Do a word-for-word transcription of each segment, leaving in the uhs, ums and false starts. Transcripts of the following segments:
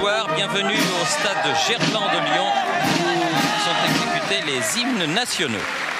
soir. Bienvenue au stade de Gerland de Lyon où sont exécutés les hymnes nationaux.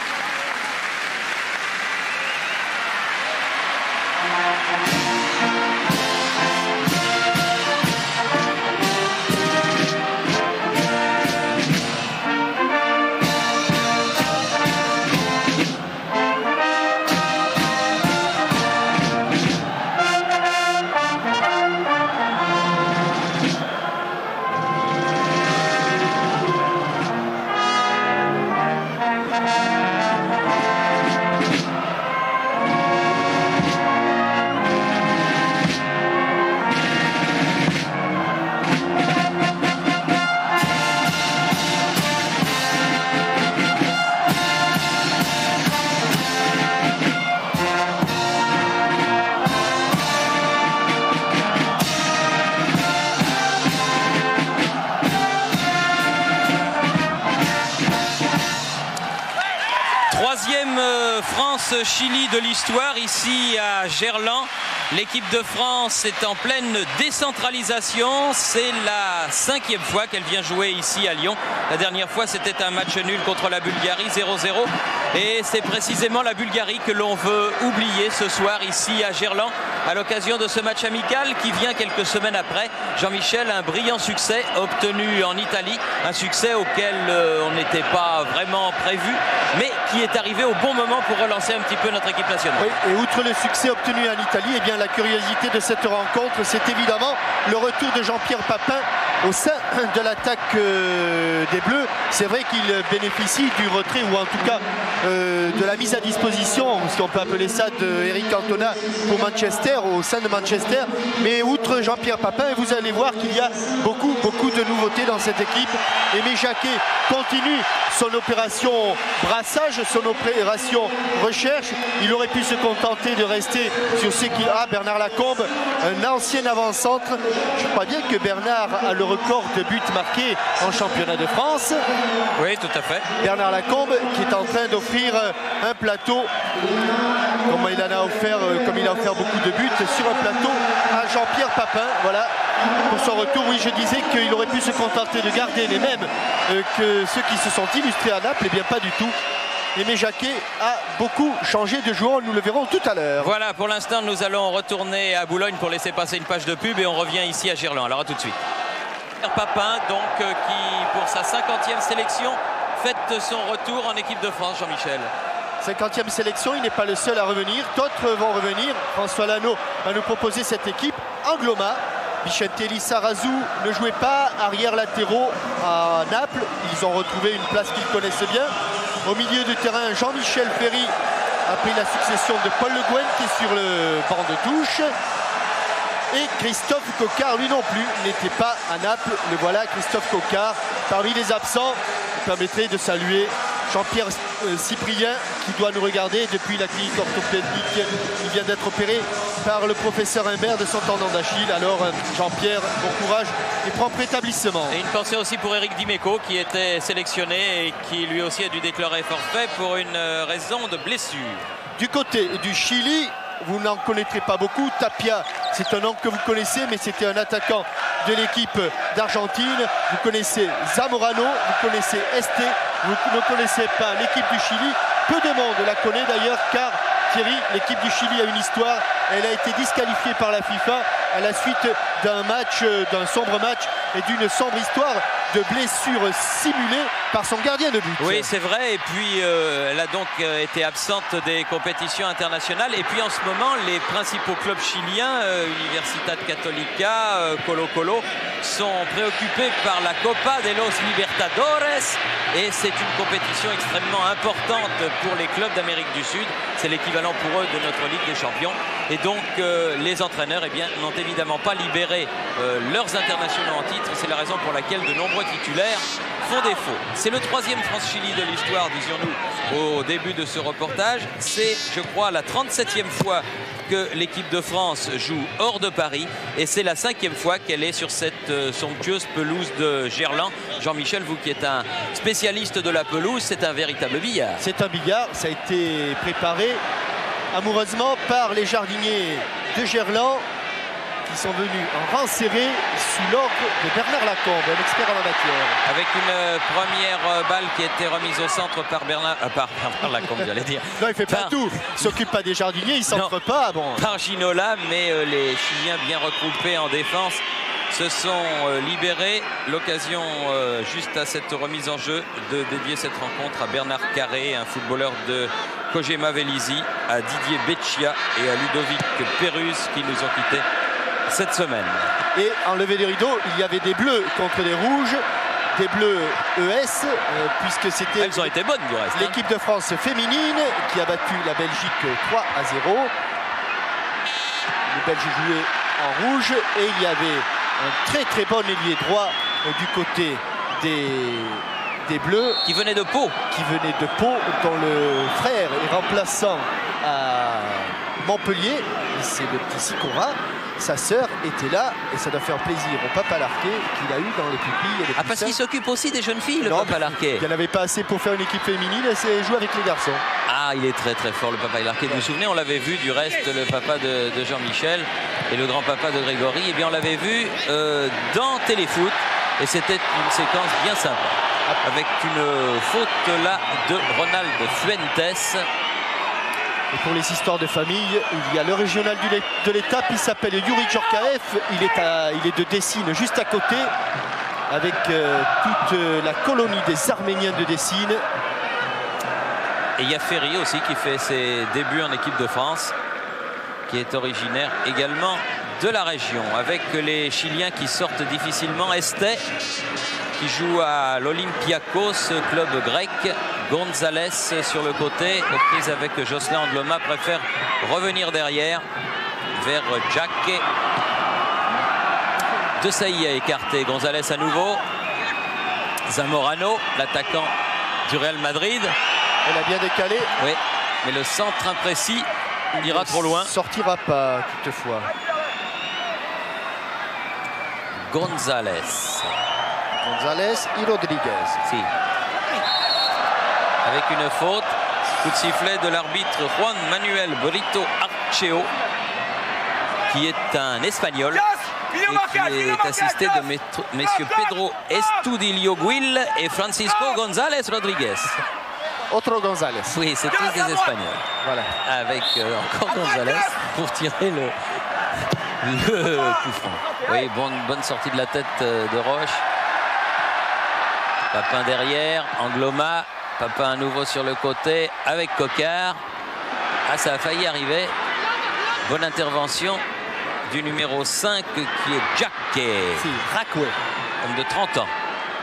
Troisième France-Chili de l'histoire ici à Gerland. L'équipe de France est en pleine décentralisation. C'est la cinquième fois qu'elle vient jouer ici à Lyon. La dernière fois, c'était un match nul contre la Bulgarie, zéro zéro. Et c'est précisément la Bulgarie que l'on veut oublier ce soir ici à Gerland à l'occasion de ce match amical qui vient quelques semaines après. Jean-Michel, un brillant succès obtenu en Italie, un succès auquel euh, on n'était pas vraiment prévu, mais qui est arrivé au bon moment pour relancer un petit peu notre équipe nationale. Oui, et outre le succès obtenu en Italie, eh bien, la curiosité de cette rencontre, c'est évidemment le retour de Jean-Pierre Papin au sein de l'attaque euh, des Bleus. C'est vrai qu'il bénéficie du retrait, ou en tout cas euh, de la mise à disposition, si on peut appeler ça, d'Eric Cantona pour Manchester, au sein de Manchester. Mais outre Jean-Pierre Papin, vous allez voir qu'il y a beaucoup, beaucoup de nouveautés dans cette équipe. Aimé Jacquet continue son opération brassage, son opération recherche. Il aurait pu se contenter de rester sur ce qu'il a. Bernard Lacombe, un ancien avant-centre. Je crois bien que Bernard a le record de buts marqués en championnat de France. Oui, tout à fait. Bernard Lacombe qui est en train d'offrir un plateau, comme il en a offert, comme il a offert beaucoup de buts, sur un plateau à Jean-Pierre Papin. Voilà, pour son retour. Oui, je disais qu'il aurait pu se contenter de garder les mêmes euh, que ceux qui se sont illustrés à Naples. Eh bien, pas du tout. Aimé Jacquet a beaucoup changé de joueur, nous le verrons tout à l'heure. Voilà, pour l'instant, nous allons retourner à Boulogne pour laisser passer une page de pub et on revient ici à Gerland. Alors à tout de suite. Papin, donc, euh, qui pour sa cinquantième sélection fête son retour en équipe de France, Jean-Michel. cinquantième sélection, il n'est pas le seul à revenir, d'autres vont revenir. François Lano va nous proposer cette équipe. Angloma, Bichentelli, Sarazu ne jouaient pas, arrière latéraux à Naples, ils ont retrouvé une place qu'ils connaissaient bien. Au milieu de terrain, Jean-Michel Ferry a pris la succession de Paul Le Guen qui est sur le banc de touche. Et Christophe Coquard, lui non plus, n'était pas à Naples. Le voilà, Christophe Coquard, parmi les absents. Il permettrait de saluer Jean-Pierre euh, Cyprien, qui doit nous regarder depuis la clinique orthopédique. Il vient d'être opéré par le professeur Imbert de son tendon d'Achille. Alors euh, Jean-Pierre, bon courage et prompt rétablissement. Et une pensée aussi pour Eric Dimeco, qui était sélectionné et qui lui aussi a dû déclarer forfait pour une euh, raison de blessure. Du côté du Chili, vous n'en connaîtrez pas beaucoup. Tapia, c'est un nom que vous connaissez, mais c'était un attaquant de l'équipe d'Argentine. Vous connaissez Zamorano, vous connaissez Este, vous ne connaissez pas l'équipe du Chili. Peu de monde la connaît d'ailleurs, car Thierry, l'équipe du Chili a une histoire. Elle a été disqualifiée par la FIFA à la suite d'un match, d'un sombre match et d'une sombre histoire de blessures simulées par son gardien de but. Oui, c'est vrai. Et puis, euh, elle a donc euh, été absente des compétitions internationales. Et puis, en ce moment, les principaux clubs chiliens, euh, Universidad Católica, euh, Colo Colo, sont préoccupés par la Copa de los Libertadores. Et c'est une compétition extrêmement importante pour les clubs d'Amérique du Sud. C'est l'équivalent pour eux de notre Ligue des Champions. Et donc, euh, les entraîneurs eh bien, n'ont évidemment pas libéré euh, leurs internationaux en titre. C'est la raison pour laquelle de nombreux titulaires font défaut. C'est le troisième France-Chili de l'histoire, disions-nous, au début de ce reportage. C'est, je crois, la trente-septième fois que l'équipe de France joue hors de Paris. Et c'est la cinquième fois qu'elle est sur cette euh, somptueuse pelouse de Gerland. Jean-Michel, vous qui êtes un spécialiste de la pelouse, c'est un véritable billard. C'est un billard, ça a été préparé amoureusement par les jardiniers de Gerland. qui sont venus en rang serré sous l'ordre de Bernard Lacombe, un expert en la matière. Avec une première balle qui a été remise au centre par Bernard, euh, par Bernard Lacombe, j'allais dire. Non, il fait pas par... tout. Il s'occupe pas des jardiniers, il centre pas. Bon. Par Ginola, mais euh, les Chiliens bien regroupés en défense se sont euh, libérés. L'occasion euh, juste à cette remise en jeu de dédier cette rencontre à Bernard Carré, un footballeur de Kojima Vélizy, à Didier Beccia et à Ludovic Perruz qui nous ont quittés cette semaine. Et en levée des rideaux, il y avait des bleus contre des rouges, des bleus E S, euh, puisque c'était... Elles ont été bonnes du reste. L'équipe hein. de France féminine qui a battu la Belgique trois à zéro. Les Belges jouaient en rouge et il y avait un très très bon ailier droit euh, du côté des, des Bleus. Qui venait de Pau. Qui venait de Pau, dont le frère est remplaçant à Montpellier. C'est le petit Sicora. Sa sœur était là et ça doit faire plaisir au Papa Larquet qu'il a eu dans les pupilles. Et les ah, parce qu'il s'occupe aussi des jeunes filles, le non, Papa Larquet. Il n'y en avait pas assez pour faire une équipe féminine, et c'est jouer avec les garçons. Ah, il est très très fort, le Papa Larquet. Vous vous souvenez, on l'avait vu du reste, le papa de, de Jean-Michel et le grand-papa de Grégory. Eh bien, on l'avait vu euh, dans Téléfoot et c'était une séquence bien sympa. Avec une faute là de Ronald Fuentes. Et pour les histoires de famille, il y a le régional de l'étape, il s'appelle Yuri Djorkaeff, il est, à, il est de Dessine, juste à côté, avec euh, toute la colonie des Arméniens de Dessine. Et il y a Ferry aussi qui fait ses débuts en équipe de France, qui est originaire également de la région, avec les Chiliens qui sortent difficilement. Esté, qui joue à l'Olympiakos, club grec. Gonzalez sur le côté, aux prises avec Jocelyn Angloma, préfère revenir derrière vers Jack. De Sailly a écarté Gonzalez à nouveau. Zamorano, l'attaquant du Real Madrid. Elle a bien décalé. Oui, mais le centre imprécis ira trop loin. Sortira pas toutefois. Gonzalez. Gonzalez et Rodriguez. Si. Avec une faute, coup de sifflet de l'arbitre Juan Manuel Brito Archeo, qui est un Espagnol et qui est assisté de messieurs Pedro Estudillo Guil et Francisco González Rodríguez. Autre González. Oui, c'est tous des Espagnols. Voilà. Avec euh, encore González pour tirer le, le coup franc. Oui, bonne, bonne sortie de la tête de Roche. Papin derrière, Angloma. Papin à nouveau sur le côté avec Coquard. Ah, ça a failli arriver. Bonne intervention du numéro cinq qui est Jacquet. Si, Racoué. Homme de trente ans.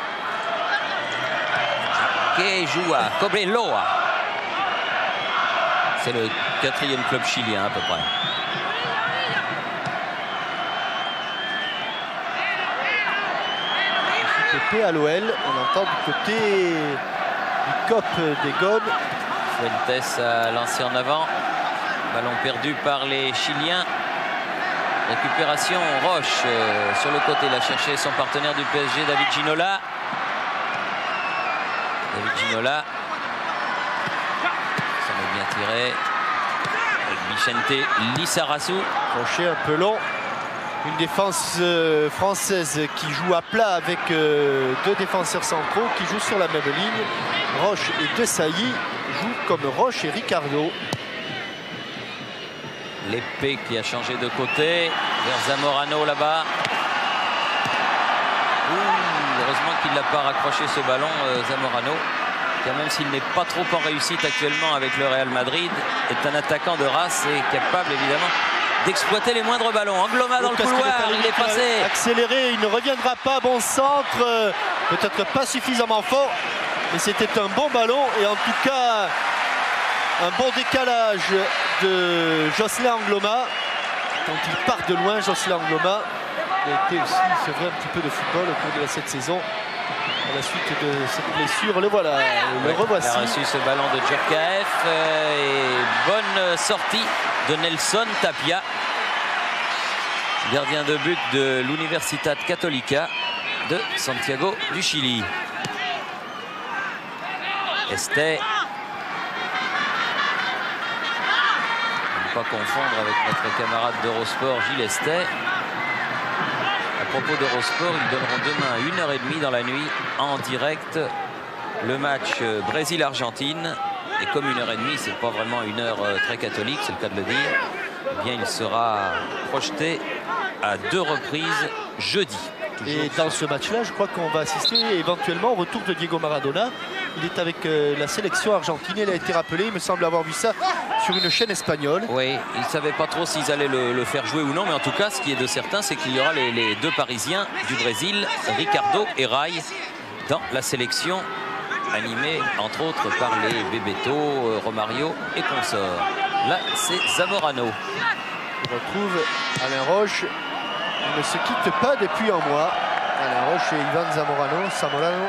Jacquet joue à Cobreloa. C'est le quatrième club chilien à peu près. Pépé à l'O L, on entend du côté du COP des Gones. Fuentes a lancé en avant. Ballon perdu par les Chiliens. Récupération Roche euh, sur le côté. Il a cherché son partenaire du P S G, David Ginola. David Ginola. Ça m'a bien tiré. Avec Vicente Lissarazu. Crochet un peu long. Une défense euh, française qui joue à plat avec euh, deux défenseurs centraux qui jouent sur la même ligne. Roche et De Sailly jouent comme Roche et Ricardo. L'épée qui a changé de côté vers Zamorano là-bas. Heureusement qu'il n'a pas raccroché ce ballon, euh, Zamorano, car même s'il n'est pas trop en réussite actuellement avec le Real Madrid, est un attaquant de race et capable évidemment d'exploiter les moindres ballons. Angloma dans le couloir, il est passé. Accéléré, il ne reviendra pas. Bon centre, euh, peut-être pas suffisamment fort, mais c'était un bon ballon et en tout cas un bon décalage de Jocelyn Angloma. Quand il part de loin, Jocelyn Angloma il a été aussi sevré un petit peu de football au cours de cette saison. À la suite de cette blessure, le voilà, le ouais, revoici. Il a reçu ce ballon de Djorkaeff euh, et bonne sortie de Nelson Tapia, gardien de but de l'Universidad Católica de Santiago du Chili. Esté. Ne pas confondre avec notre camarade d'Eurosport Gilles Esté. propos d'Eurosport, ils donneront demain à une heure trente dans la nuit en direct le match Brésil-Argentine. Et comme une heure trente, c'est pas vraiment une heure très catholique, c'est le cas de le dire, eh bien il sera projeté à deux reprises jeudi. Et dans ce match-là, je crois qu'on va assister éventuellement au retour de Diego Maradona. Il est avec euh, la sélection argentine, il a été rappelé, il me semble avoir vu ça sur une chaîne espagnole. Oui, ils ne savaient pas trop s'ils allaient le, le faire jouer ou non, mais en tout cas, ce qui est de certain, c'est qu'il y aura les, les deux Parisiens du Brésil, Ricardo et Rai, dans la sélection, animée entre autres par les Bebeto, euh, Romario et consorts. Là, c'est Zamorano. On retrouve Alain Roche. Il ne se quitte pas depuis un mois. Alain Roche et Ivan Zamorano. Zamorano.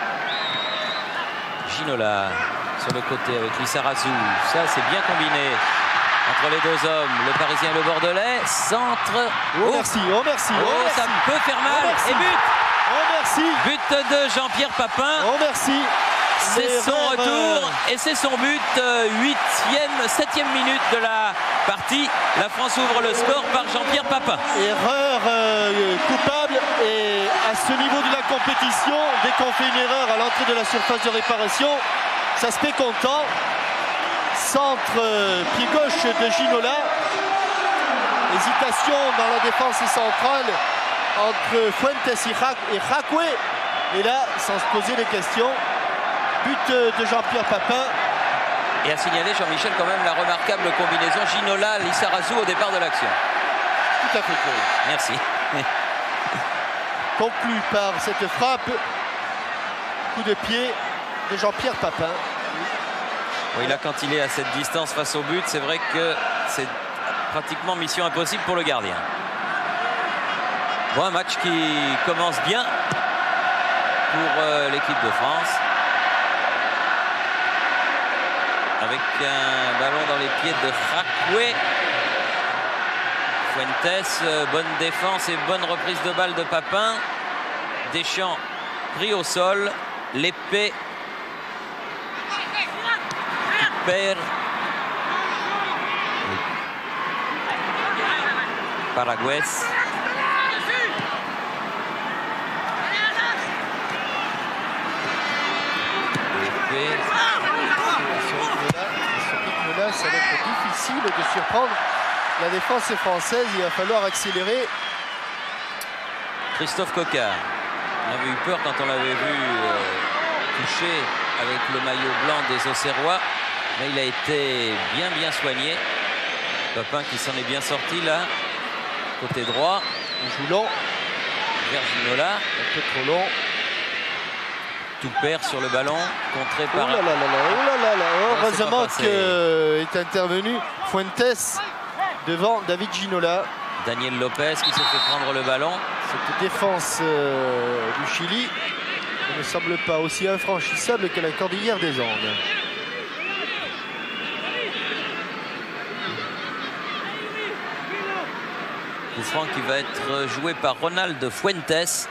Ginola sur le côté avec Lissarazu. Ça, c'est bien combiné entre les deux hommes. Le Parisien et le Bordelais. Centre. Oh, oh. merci, oh merci. Oh, oh, merci. Ça peut faire mal. Oh, et but. Oh merci. But de Jean-Pierre Papin. Oh merci. C'est son retour et c'est son but, huitième, septième minute de la partie. La France ouvre le score par Jean-Pierre Papin. Erreur euh, coupable, et à ce niveau de la compétition, dès qu'on fait une erreur à l'entrée de la surface de réparation, ça se fait content. Centre euh, pied gauche de Ginola. Hésitation dans la défense centrale entre Fuentes et Jacque. Et là, sans se poser les questions, but de Jean-Pierre Papin. Et à signaler, Jean-Michel, quand même la remarquable combinaison Ginola-Lissarazu au départ de l'action. Tout à fait cool. Merci. Conclu par cette frappe. Coup de pied de Jean-Pierre Papin. Oui, là, quand il est à cette distance face au but, c'est vrai que c'est pratiquement mission impossible pour le gardien. Bon, un match qui commence bien pour euh, l'équipe de France. Avec un ballon dans les pieds de Jacque. Fuentes, bonne défense et bonne reprise de balle de Papin. Deschamps pris au sol. L'épée perd. Paragüez. L'épée. Là, ça va être difficile de surprendre la défense française. Il va falloir accélérer. Christophe Coquard. On avait eu peur quand on l'avait vu euh, toucher avec le maillot blanc des Auxerrois. Mais il a été bien bien soigné. Papin qui s'en est bien sorti là. Côté droit. Il joue long. Vers Ginola. Un peu trop long. Tout perd sur le ballon, contré par... Oh là là là là, oh là là là. Heureusement qu'est intervenu Fuentes devant David Ginola. Daniel Lopez qui se fait prendre le ballon. Cette défense euh, du Chili ne me semble pas aussi infranchissable que la cordillère des Andes. Coup franc qui va être joué par Ronald Fuentes.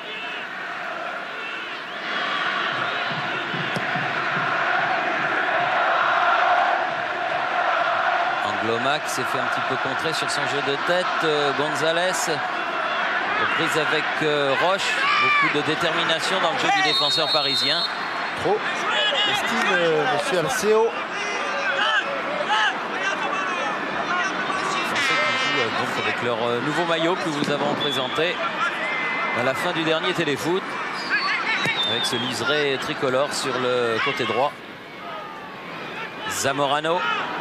Lomac s'est fait un petit peu contrer sur son jeu de tête. Euh, Gonzalez, reprise avec euh, Roche. Beaucoup de détermination dans le jeu du défenseur parisien. Trop, estime euh, monsieur Alceo. Français qui jouent euh, donc avec leur euh, nouveau maillot que nous avons présenté à la fin du dernier téléfoot. Avec ce liseré tricolore sur le côté droit. Zamorano.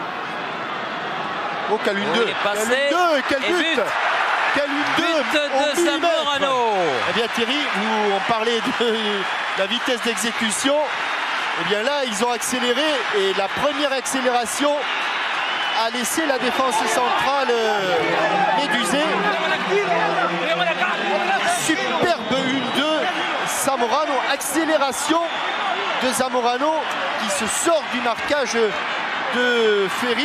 Oh, quelle une deux, quelle deux, quel but, but. Quelle une deux but de Zamorano. Eh bien Thierry, nous on parlait de la vitesse d'exécution. Eh bien là, ils ont accéléré et la première accélération a laissé la défense centrale euh, médusée. Superbe une deux, Zamorano, accélération de Zamorano qui se sort du marquage de Ferry.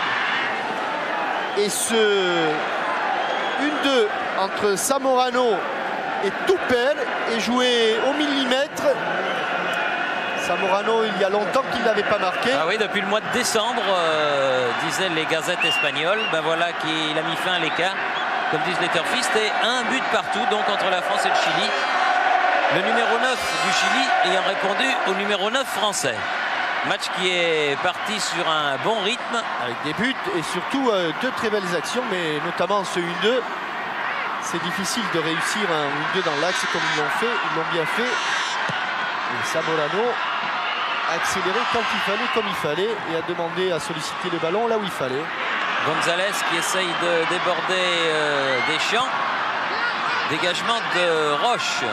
Et ce une deux entre Zamorano et Toupel est joué au millimètre. Zamorano, il y a longtemps qu'il n'avait pas marqué. Ah oui, depuis le mois de décembre, euh, disaient les gazettes espagnoles. Ben voilà qu'il a mis fin à l'écart. comme disent les turfistes, et un but partout donc entre la France et le Chili. Le numéro neuf du Chili ayant répondu au numéro neuf français. Match qui est parti sur un bon rythme. Avec des buts et surtout euh, deux très belles actions, mais notamment ce un deux. C'est difficile de réussir un un deux dans l'axe comme ils l'ont fait, ils l'ont bien fait. Et Zamorano a accéléré quand il fallait, comme il fallait, et a demandé à solliciter le ballon là où il fallait. Gonzalez qui essaye de déborder euh, Deschamps. Dégagement de Roche.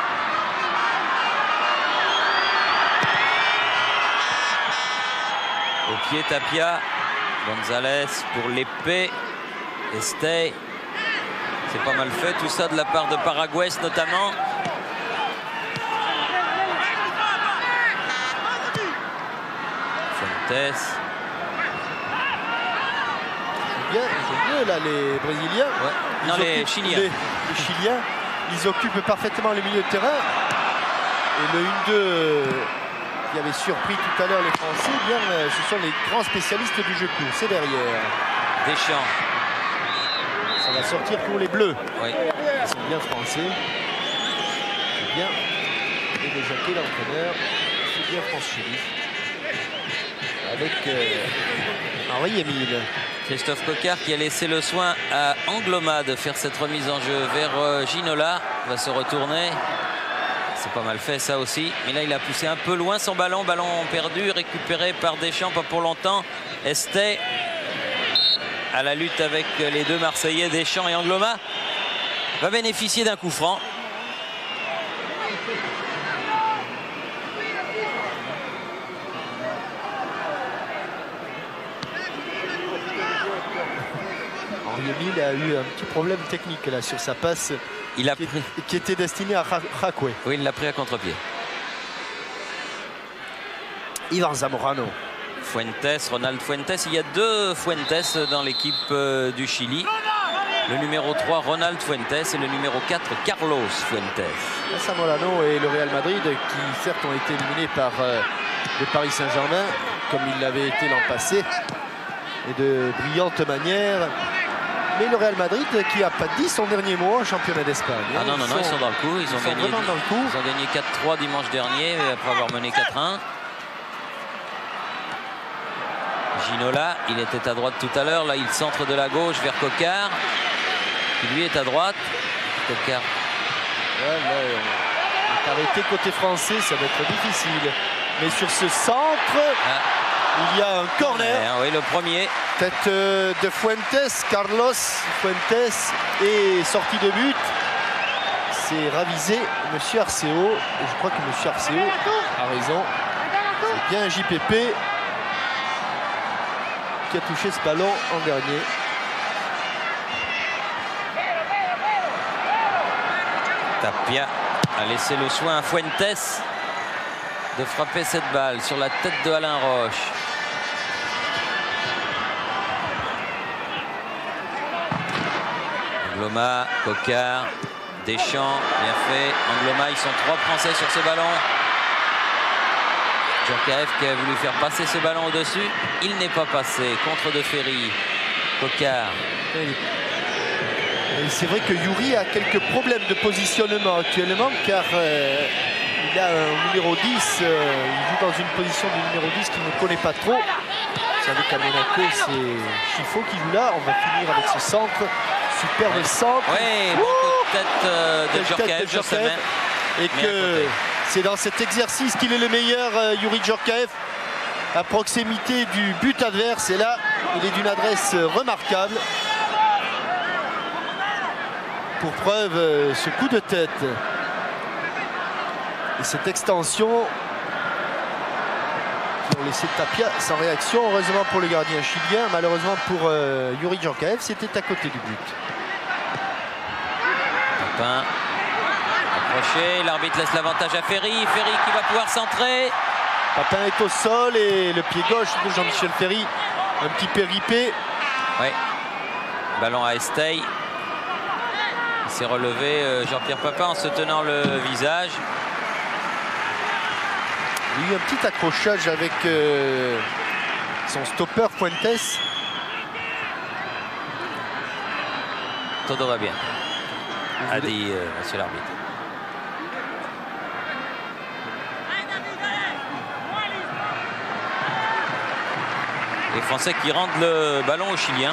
Au pied Tapia. Gonzalez pour l'épée. Estey. C'est pas mal fait tout ça de la part de Paraguès notamment. Fuentes. Bien, ils ont mieux là les Brésiliens. Ouais. Non, les Chiliens. Les, les Chiliens, ils occupent parfaitement le milieu de terrain. Et le un deux qui avait surpris tout à l'heure les Français, bien, ce sont les grands spécialistes du jeu court. C'est derrière. Deschamps. Ça va sortir pour les Bleus. Oui. Ils sont bien français. C'est bien. Et de Jacquet, l'entraîneur. C'est bien France-Chili. Avec euh, Henri-Émile. Christophe Coquart qui a laissé le soin à Angloma de faire cette remise en jeu vers euh, Ginola. Va se retourner. C'est pas mal fait ça aussi. Mais là il a poussé un peu loin son ballon. Ballon perdu, récupéré par Deschamps, pas pour longtemps. Estey à la lutte avec les deux Marseillais, Deschamps et Angloma. Va bénéficier d'un coup franc. Henri-Émile a eu un petit problème technique là sur sa passe. Il a qui, pris... qui était destinée à Jacquet. Oui, il l'a pris à contre-pied. Ivan Zamorano. Fuentes, Ronald Fuentes. Il y a deux Fuentes dans l'équipe euh, du Chili. Le numéro trois, Ronald Fuentes, et le numéro quatre, Carlos Fuentes. Zamorano et le Real Madrid, qui certes ont été éliminés par euh, le Paris Saint-Germain, comme il l'avait été l'an passé, et de brillante manière. Mais le Real Madrid qui n'a pas dit son dernier mot en championnat d'Espagne. Ah non, non, non, ils sont dans le coup. Ils, ils ont, gagné, dans le coup. Ils ont gagné quatre trois dimanche dernier, après avoir mené quatre un. Ginola, il était à droite tout à l'heure. Là, il centre de la gauche vers Coquart, qui lui est à droite. Coquart. Ouais, là, on est arrêté côté français, ça va être difficile. Mais sur ce centre, ah. il y a un corner. Ouais, oui, le premier. Tête de Fuentes, Carlos Fuentes, et sortie de but. C'est ravisé, Monsieur Arceo. Et je crois que Monsieur Arceo a raison. C'est bien J P P qui a touché ce ballon en dernier. Tapia a laissé le soin à Fuentes de frapper cette balle sur la tête de Alain Roche. Angloma, Coquart, Deschamps, bien fait. Angloma, ils sont trois Français sur ce ballon. Djorkaeff qui a voulu faire passer ce ballon au-dessus. Il n'est pas passé. Contre de Ferry. Coquart. C'est vrai que Youri a quelques problèmes de positionnement actuellement, car euh, il a un numéro dix. Euh, il joue dans une position de numéro dix qu'il ne connaît pas trop. Vous savez qu'à Monaco, c'est Chifo qui joue là. On va finir avec ce centre. Superbe ouais. centre. Oui, bon tête euh, de Djorkaeff, je sais. Et que c'est dans cet exercice qu'il est le meilleur, euh, Youri Djorkaeff, à proximité du but adverse. Et là, il est d'une adresse remarquable. Pour preuve, euh, ce coup de tête et cette extension qui ont laissé Tapia sans réaction. Heureusement pour le gardien chilien, malheureusement pour euh, Youri Djorkaeff, c'était à côté du but. Papin approché, l'arbitre laisse l'avantage à Ferry. Ferry qui va pouvoir centrer. Papin est au sol et le pied gauche de Jean-Michel Ferry, un petit péripé. Oui. Ballon à Estey. Il s'est relevé euh, Jean-Pierre Papin en se tenant le visage. Il y a eu un petit accrochage avec euh, son stopper Fuentes. todo va bien, a dit euh, monsieur l'arbitre. Les Français qui rendent le ballon aux Chiliens.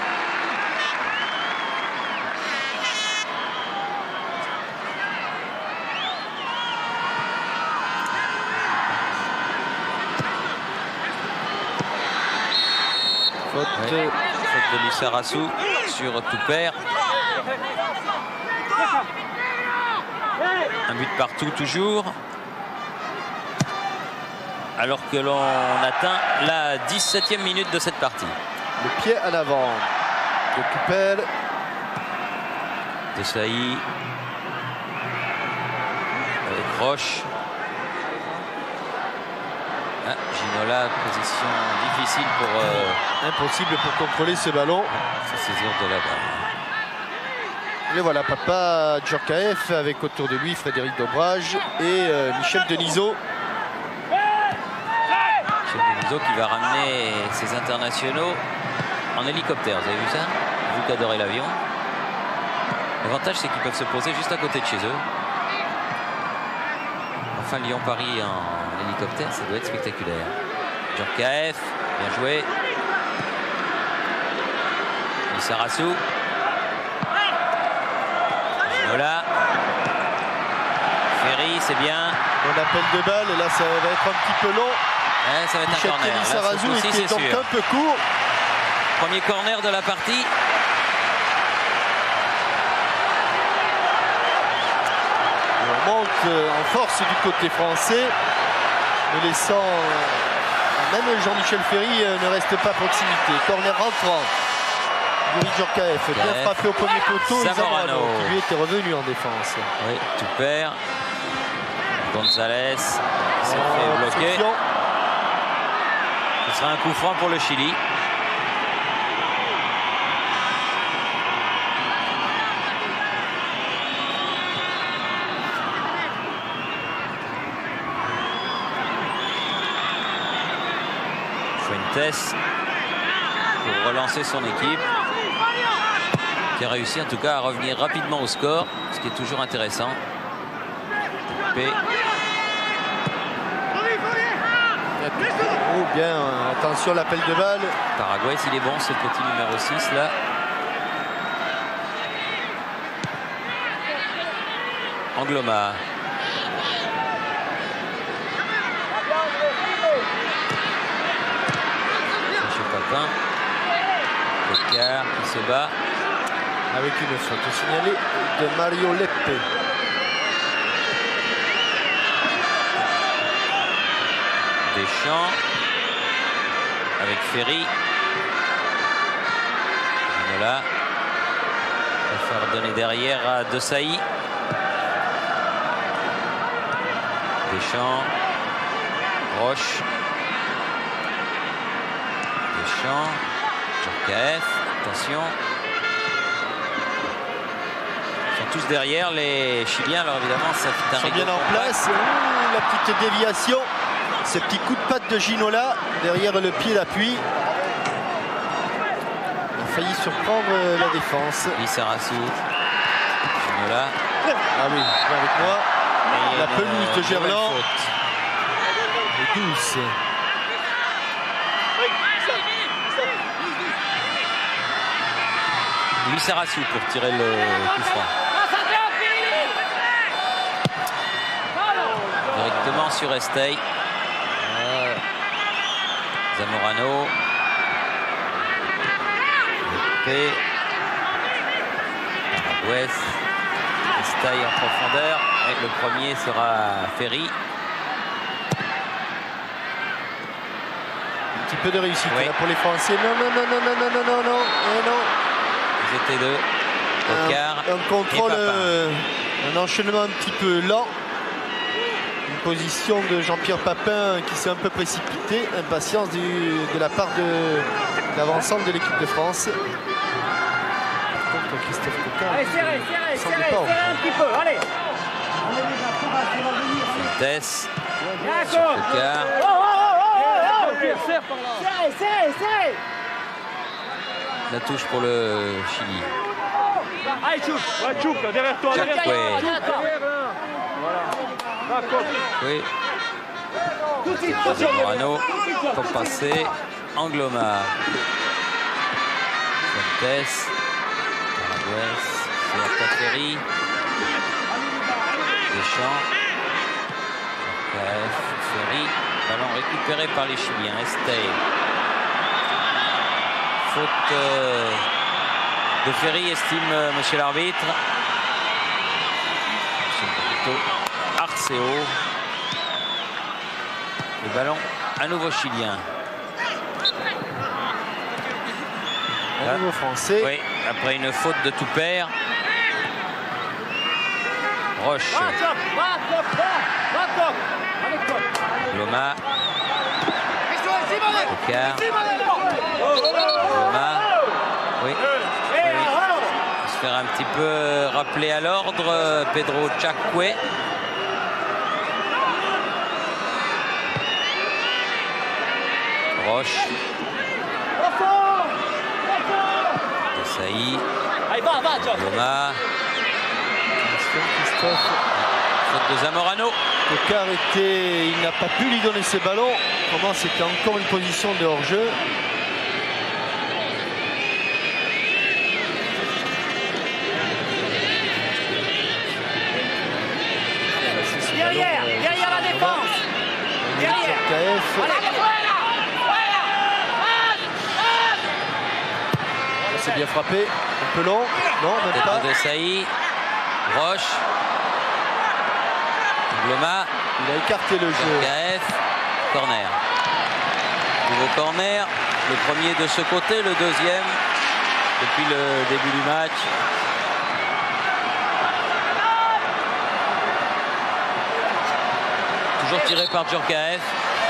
Faute, ouais. Faute de Lissarazu sur Toupert. Un but partout toujours. Alors que l'on atteint la dix-septième minute de cette partie. Le pied en avant de Toupert. De Sailly. Avec Roche. Ah, Ginola, position difficile pour... Euh... Impossible pour contrôler ce ballon. Se saisir de la balle. Et voilà, Papa Djorkaeff avec autour de lui Frédéric Dobrage et euh, Michel Denisot. Michel Denisot qui va ramener ses internationaux en hélicoptère. Vous avez vu ça? Vous qui adorez l'avion. L'avantage, c'est qu'ils peuvent se poser juste à côté de chez eux. Enfin, Lyon-Paris en hélicoptère, ça doit être spectaculaire. Djorkaeff, bien joué. Lissarazu. Ginola. Ferry, c'est bien. Bon appel de balle, et là ça va être un petit peu long. Ouais, ça va être Michel un corner. Lissarazu Là, était donc sûr. un peu court. Premier corner de la partie. On monte en force du côté français, ne laissant même Jean-Michel Ferry ne reste pas à proximité. Corner rentrant. Yuri Djorkaeff, bien frappé au premier poteau. Zamorano qui lui était revenu en défense. Oui, Toupert. Gonzalez qui s'est oh, fait bloquer. Exception. Ce sera un coup franc pour le Chili. Fuentes pour relancer son équipe, qui a réussi en tout cas à revenir rapidement au score, ce qui est toujours intéressant. P. Oh bien, attention l'appel de balle. Paraguay, s'il est bon, ce petit numéro six là. Angloma. Papin. Oscar qui se bat. Avec une faute signalée de Mario Leppe. Deschamps. Avec Ferry. Ginola. Préfère donner derrière à De Sailly. Deschamps. Roche. Deschamps. Djorkaeff. Attention. Ils sont tous derrière les Chiliens. Alors évidemment, ça fait un Ils sont bien en place. Ouh, la petite déviation. Ce petit coup de patte de Ginola derrière le pied d'appui. Il a failli surprendre la défense. Lissarazu. Ginola. Ah oui, avec moi. Et la pelouse de Gerland. Et douce. Lissarazu pour tirer le coup franc. Directement sur Estey. Zamorano. P. Ouest. Estey en profondeur. Et le premier sera Ferry. Un petit peu de réussite oui. là pour les Français. Non, non, non, non, non, non, non, non, non. Et non. Ils étaient deux. Ocard un, un contrôle, euh, un enchaînement un petit peu lent. Une position de Jean-Pierre Papin qui s'est un peu précipité. Impatience du, de la part de l'avancante de l'équipe de France. Par contre, Christophe Coquard, allez, serrez, serrez, serrez, serrez un petit peu, allez. Tess. Sur Coquard. Oh, oh, oh, oh, oh. Serrez, serrez, serrez. La touche pour le Chili. Allez, Chouk. Ouais, Chouk, derrière toi, derrière toi. Derrière toi. Voilà. Oui. Zamorano pour passer. Angloma. Fuentes. Paraguès. Ferry. Deschamps. Jorkaeff. Ferry. Ballon récupéré par les Chiliens. Estey. Faute euh, de Ferry, estime euh, monsieur l'arbitre. Arceo. Le ballon à nouveau chilien. À nouveau français. Oui, après une faute de tout père. Roche. Loma. Ocard. Loma. Oui. oui. Se faire un petit peu rappeler à l'ordre. Pedro Chakwe. Roche. Desailly. Loma. Christophe. Faute de Zamorano. Ocard était, il n'a pas pu lui donner ses ballons. Comment c'était encore une position de hors-jeu. Derrière, derrière la défense. Derrière. C'est bien frappé. Un peu long. Non, même pas. De Sailly. Roche. Loma. Il a écarté le jeu. Jorkaeff. Corner. Nouveau corner. Le premier de ce côté, le deuxième depuis le début du match. Toujours tiré par Jorkaeff.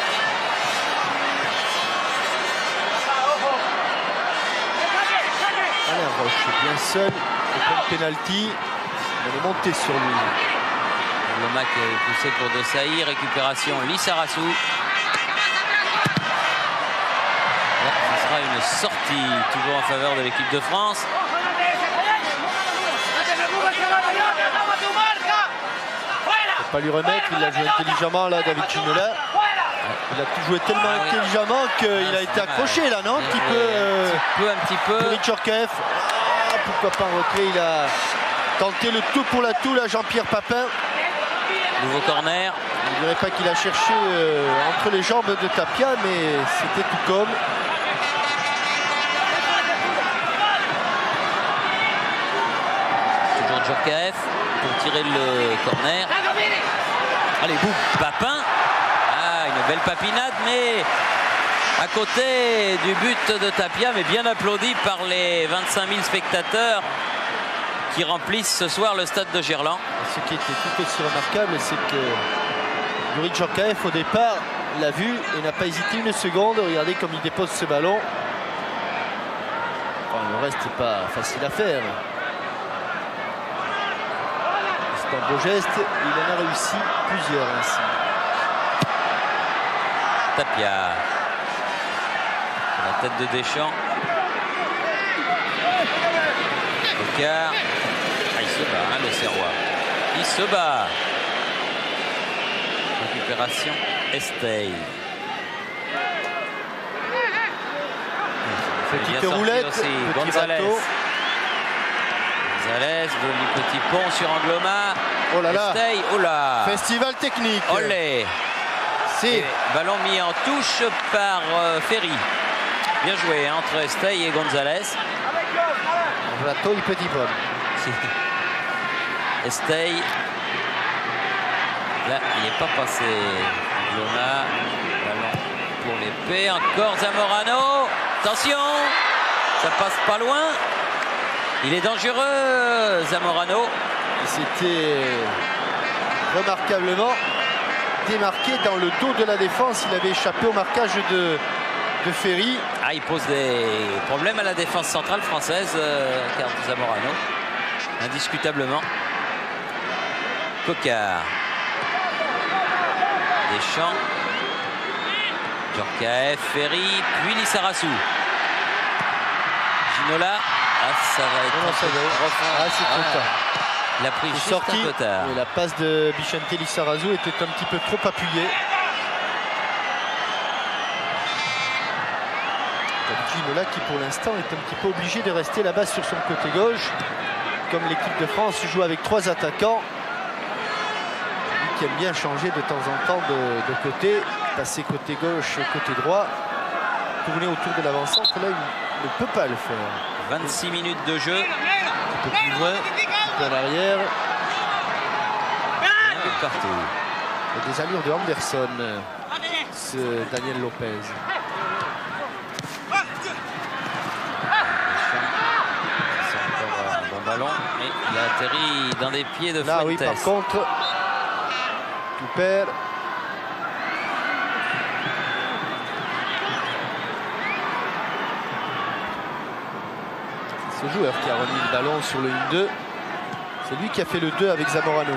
Alain Roche est bien seul. Le point de pénalty. Il va monter sur lui. Loma qui est poussé pour De Sailly. Récupération Lissarassou. Là, ce sera une sortie toujours en faveur de l'équipe de France. Il ne faut pas lui remettre. Il l'a joué intelligemment là, David Ginola. Il a tout joué tellement ah, oui. intelligemment qu'il ah, a été accroché là, non? Un petit euh, peu. Euh, un petit peu, un petit peu. Jorkaeff. Ah, pourquoi pas en retrait? Il a tenté le tout pour la tout là, Jean-Pierre Papin. Nouveau corner. Je ne dirais pas qu'il a cherché euh, entre les jambes de Tapia, mais c'était tout comme. Toujours Jorkaeff pour tirer le corner. Allez, boum, Papin. Ah, une belle papinade, mais à côté du but de Tapia, mais bien applaudi par les vingt-cinq mille spectateurs qui remplissent ce soir le stade de Gerland. Ce qui était tout aussi remarquable, c'est que Yuri Jorkaeff, au départ, l'a vu et n'a pas hésité une seconde. Regardez comme il dépose ce ballon. Enfin, le reste n'est pas facile à faire. C'est un beau geste. Il en a réussi plusieurs ainsi. Tapia. La tête de Deschamps. Ocard. Ah, il se bat, hein, le Serrois. Il se bat. Récupération. Estey. Petite roulette. Aussi. Petit Gonzalez. bateau. Gonzalez, joli petit pont sur Angloma. Oh là là. Estey, oh là. Festival technique. Olé. C'est ballon mis en touche par euh, Ferry. Bien joué hein, entre Estey et Gonzalez. un plateau du petit pomme. Estey. Là, il n'est pas passé. Angloma. Ballon pour l'épée. Encore Zamorano. Attention. Ça passe pas loin. Il est dangereux, Zamorano. C'était remarquablement démarqué dans le dos de la défense. Il avait échappé au marquage de, de Ferry. Ah, il pose des problèmes à la défense centrale française, euh, car Zamorano. Indiscutablement. Cocard. Deschamps. Jorkaeff, Ferry, puis Lissarassou. Ginola. Ah, ça va être non, non, ça va être... profond. Ah, c'est trop Ah. tard. Il a pris juste sorti, un peu tard. et la passe de Bichente Lizarazu était un petit peu trop appuyée. Ginola qui pour l'instant est un petit peu obligé de rester là-bas sur son côté gauche. Comme l'équipe de France joue avec trois attaquants. Lui qui aime bien changer de temps en temps de, de côté. Passer côté gauche, côté droit. Tourner autour de l'avant-centre, là il ne peut pas le faire. vingt-six minutes de jeu. Un peu plus loin, un peu à l'arrière. Un peu partout. Il a des allures de Anderson, ce Daniel Lopez. C'est encore un bon ballon, mais il a atterri dans des pieds de Là, Fuentes. oui, par contre, tout perd. Ce joueur qui a remis le ballon sur le un deux, c'est lui qui a fait le deux avec Zamorano.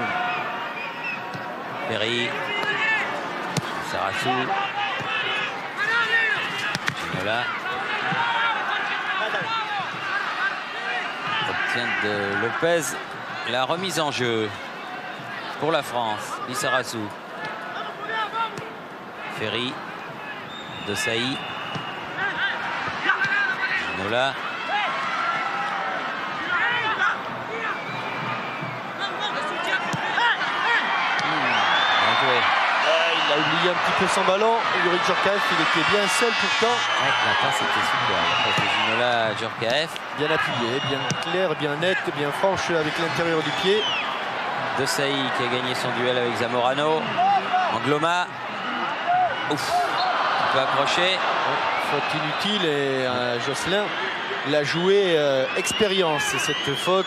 Ferry, Sarassou, Ginola obtient de Lopez la remise en jeu pour la France. Lizarazu, Ferry, De Sailly, Ginola. Il a oublié un petit peu son ballon. Yuri Djorkaeff, il était bien seul pourtant. Ouais, la passe était super. La passe de Ginola à Djorkaeff. Bien appuyé, bien clair, bien net, bien franche avec l'intérieur du pied. De Sailly qui a gagné son duel avec Zamorano. Angloma. Ouf. Un peu accroché. Ouais, faute inutile et euh, Josselin l'a joué euh, expérience cette faute.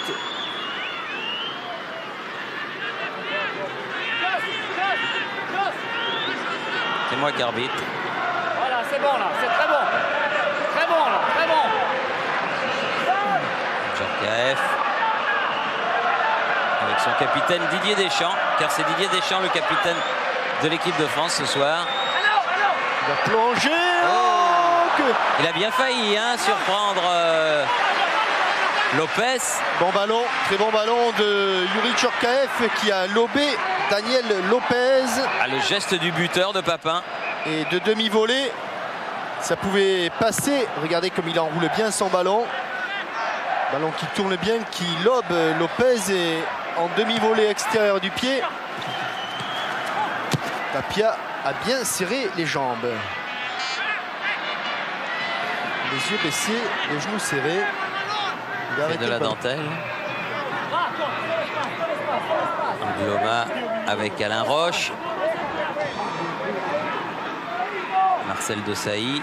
C'est moi qui arbitre. Voilà, c'est bon là, c'est très bon. Très bon là, très bon. Djorkaeff. Avec son capitaine Didier Deschamps, car c'est Didier Deschamps le capitaine de l'équipe de France ce soir. Il va plonger. Oh, que... Il a bien failli hein, surprendre euh, Lopez. Bon ballon, très bon ballon de Yuri Djorkaeff qui a lobé Daniel Lopez. Ah, le geste du buteur de Papin. Et de demi-volée, ça pouvait passer. Regardez comme il enroule bien son ballon. Ballon qui tourne bien, qui lobe Lopez et en demi-volée extérieure du pied. Tapia a bien serré les jambes. Les yeux baissés, les genoux serrés. Il a C'est de la le ballon. dentelle. Angloma avec Alain Roche. Marcel De Sailly.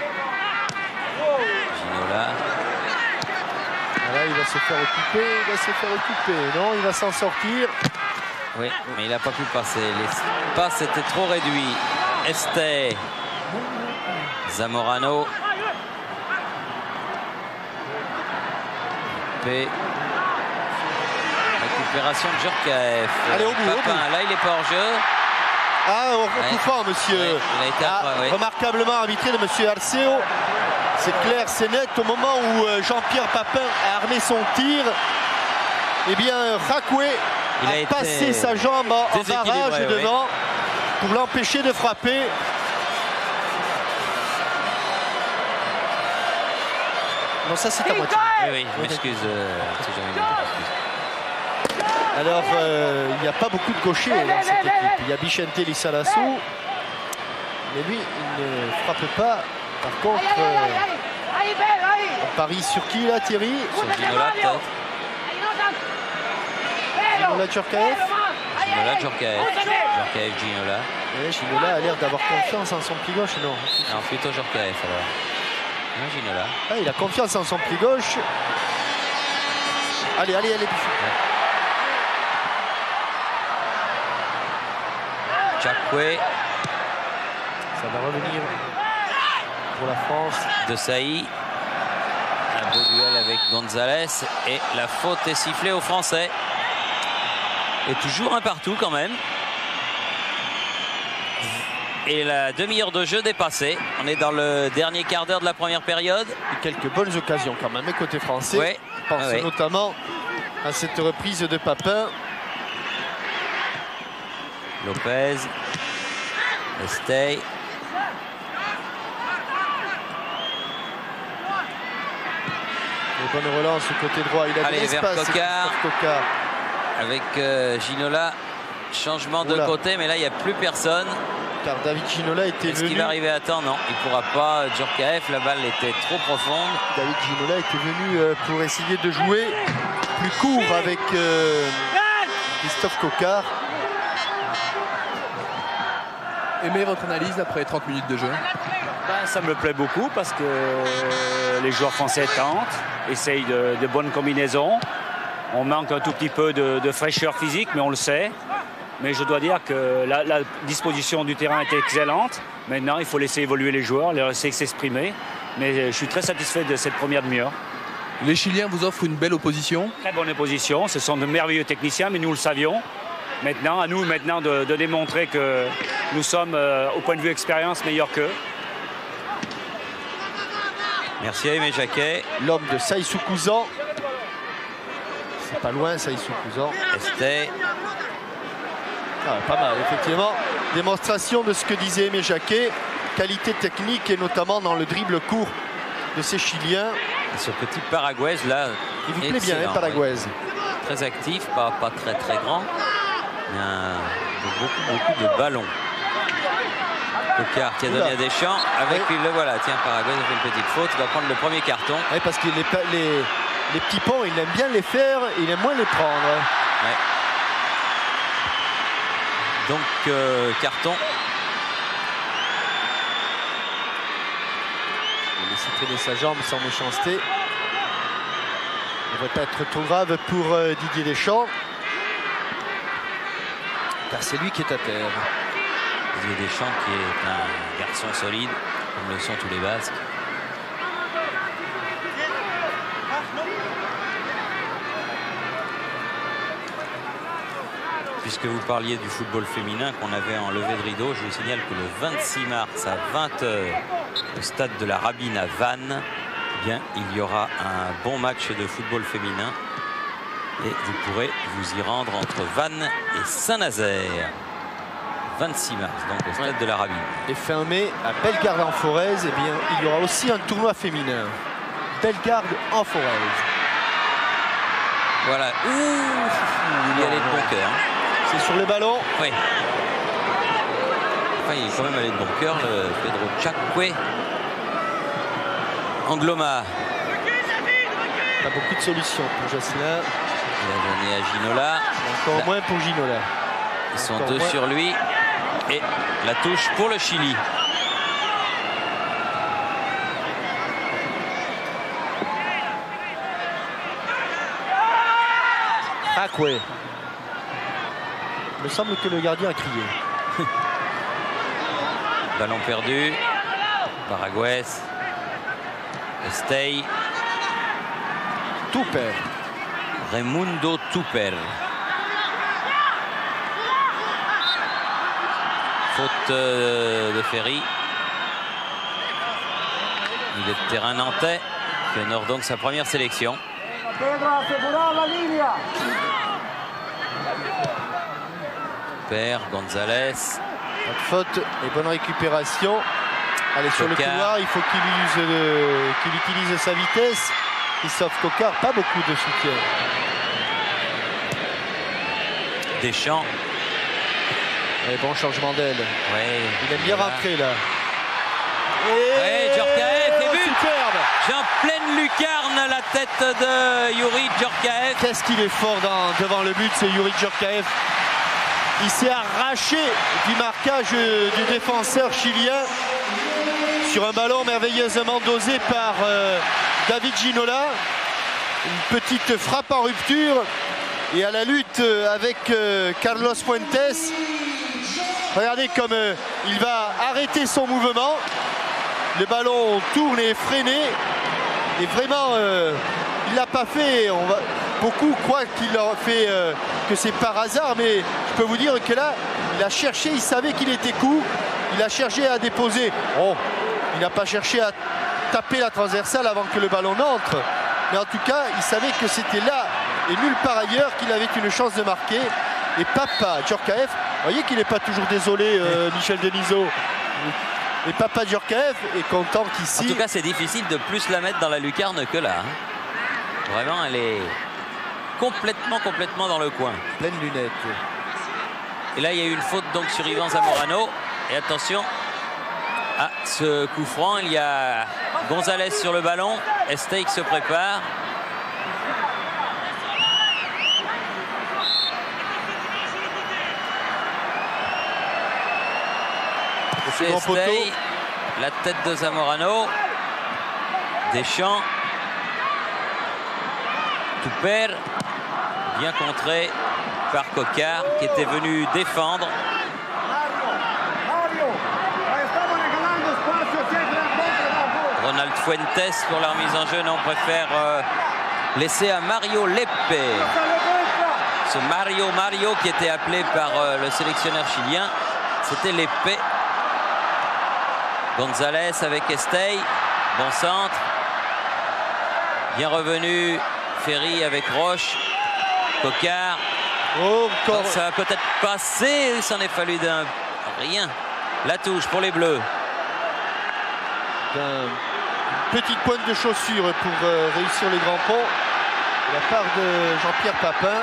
Ginola. Voilà, il va se faire occuper, il va se faire occuper. Non, il va s'en sortir. Oui, mais il n'a pas pu passer. L'espace était trop réduit. Este. Zamorano. P. Récupération de Djorkaeff. Allez, au bout, au Papin, bout. là, il est pas hors jeu. Ah, au Ouais. coup franc, monsieur. Ouais, il a été Ah, après, ouais. remarquablement arbitré de monsieur Arceo. C'est clair, c'est net. Au moment où euh, Jean-Pierre Papin a armé son tir, eh bien, Rakwe Il a, a été passé sa jambe en, en déséquilibré, barrage ouais. devant pour l'empêcher de frapper. Non, ça c'est à moitié. Oui, oui, je m'excuse. Euh, si jamais je m'excuse. Alors, euh, il n'y a pas beaucoup de gauchers dans cette équipe. Il y a Bichente Lizarazu, mais lui, il ne frappe pas. Par contre, euh, on parie sur qui là, Thierry? Sur Ginola, peut-être. Ginola Djorkaeff. Ginola, Djorkaeff. Djorkaeff, Ginola. Et Ginola a l'air d'avoir confiance en son pied gauche, non? Alors plutôt Djorkaeff alors. Non, Ginola. Ah, il a confiance en son pied gauche. Allez, allez, allez. Chakwe. Ça va revenir pour la France. De Sailly. Un beau duel avec Gonzalez. Et la faute est sifflée aux Français. Et toujours un partout quand même. Et la demi-heure de jeu dépassée. On est dans le dernier quart d'heure de la première période. Et quelques bonnes occasions quand même, côté français. Ouais. Je pense ouais. notamment à cette reprise de Papin. Lopez. Estey. Bonne relance côté droit. Il a Allez, vers Coquard. Coquard. Avec euh, Ginola. Changement de Oula. côté, mais là, il n'y a plus personne. Car David Ginola était Est-ce venu. qu'il va arriver à temps? Non, il ne pourra pas. Djorkaeff, la balle était trop profonde. David Ginola était venu pour essayer de jouer plus court avec euh, Christophe Coquard. Aimez votre analyse après trente minutes de jeu? Ben, ça me plaît beaucoup parce que les joueurs français tentent, essayent de, de bonnes combinaisons. On manque un tout petit peu de, de fraîcheur physique, mais on le sait. Mais je dois dire que la, la disposition du terrain était excellente. Maintenant, il faut laisser évoluer les joueurs, les laisser s'exprimer. Mais je suis très satisfait de cette première demi-heure. Les Chiliens vous offrent une belle opposition. Très bonne opposition. Ce sont de merveilleux techniciens, mais nous le savions. Maintenant, à nous maintenant de, de démontrer que nous sommes, euh, au point de vue expérience, meilleurs qu'eux. Merci à Aimé Jacquet. L'homme de Saïssou Kouzan. C'est pas loin, Saïssou Kouzan. Estey. Ah, pas mal, effectivement. Démonstration de ce que disait Aimé Jacquet. Qualité technique et notamment dans le dribble court de ces Chiliens. Et ce petit Paraguaise là. Il vous plaît bien, hein, Paraguaise. Oui. Très actif, pas, pas très très grand. Il y a beaucoup, beaucoup de ballons. Coquard qui a donné Oula. à Deschamps. Avec oui. le voilà, tiens, Paraguaise a fait une petite faute. Il va prendre le premier carton. Oui, parce que les, les, les petits ponts, il aime bien les faire, il aime moins les prendre. Ouais. Donc, euh, carton. Il va laisser traîner sa jambe sans méchanceté. Il ne va pas être trop grave pour euh, Didier Deschamps. Car c'est lui qui est à terre. Didier Deschamps qui est un garçon solide, comme le sont tous les Basques. Puisque vous parliez du football féminin qu'on avait en levée de rideau, je vous signale que le vingt-six mars à vingt heures au stade de la Rabine à Vannes, eh bien, il y aura un bon match de football féminin et vous pourrez vous y rendre entre Vannes et Saint-Nazaire. vingt-six mars, donc au stade ouais. de la Rabine. Et fin mai, à Bellegarde en Forez, eh bien, il y aura aussi un tournoi féminin. Bellegarde en Forez. Voilà. Ouh, il y allait de bon cœur. C'est sur le ballon. Oui. Enfin, il est quand même allé de bon cœur, le Pedro Chakwe. Angloma. Pas beaucoup de solutions pour Jocelyn. Il a donné à Ginola. Encore Là. moins pour Ginola. Ils sont Encore deux moins. sur lui. Et la touche pour le Chili. Chakwe. Il me semble que le gardien a crié. Ballon perdu. Paraguaise. Estey. Tupper. Raimundo Tupper. Faute euh, de Ferry. Il est de terrain nantais qui honore donc sa première sélection. Père, Gonzalez. Pas de faute et bonne récupération. Allez, sur Coquard. Le couloir, il faut qu'il use, euh, qu'il utilise sa vitesse. Christophe Coquard, pas beaucoup de soutien. Deschamps. Et bon changement d'aile. Ouais, il aime bien voilà. rentrer là. Et ouais, Djorkaeff et but. Superbe. J'ai en pleine lucarne la tête de Youri Djorkaeff. Qu'est-ce qu'il est fort dans, devant le but, c'est Youri Djorkaeff. Il s'est arraché du marquage du défenseur chilien sur un ballon merveilleusement dosé par euh, David Ginola. Une petite frappe en rupture et à la lutte avec euh, Carlos Fuentes. Regardez comme euh, il va arrêter son mouvement. Le ballon tourne et est freiné. Et vraiment, euh, il ne l'a pas fait. On va... Beaucoup croient qu'il a fait euh, que c'est par hasard, mais je peux vous dire que là, il a cherché, il savait qu'il était court. Il a cherché à déposer. Oh, il n'a pas cherché à taper la transversale avant que le ballon n'entre. Mais en tout cas, il savait que c'était là et nulle part ailleurs qu'il avait une chance de marquer. Et Papa Djorkaeff, vous voyez qu'il n'est pas toujours désolé, euh, Michel Denisot. Et Papa Djorkaeff est content qu'ici... En tout cas, c'est difficile de plus la mettre dans la lucarne que là. Hein. Vraiment, elle est complètement, complètement dans le coin. Pleine lunette. Et là, il y a eu une faute donc sur Ivan Zamorano. Et attention, à ce coup franc, il y a Gonzalez sur le ballon. Estey se prépare. C'est Estey, la tête de Zamorano. Deschamps. Touper, bien contré par Coquard qui était venu défendre. Ronald Fuentes pour la remise en jeu. Non, on préfère euh, laisser à Mario Lepe. Ce Mario Mario qui était appelé par euh, le sélectionneur chilien, c'était Lepe. Gonzalez avec Estey, bon centre. Bien revenu Ferry avec Roche. Coquard. Oh, encore. Ça va peut-être passer. Il s'en est fallu d'un rien. La touche pour les Bleus. Une petite pointe de chaussure pour euh, réussir le grand pont. De la part de Jean-Pierre Papin.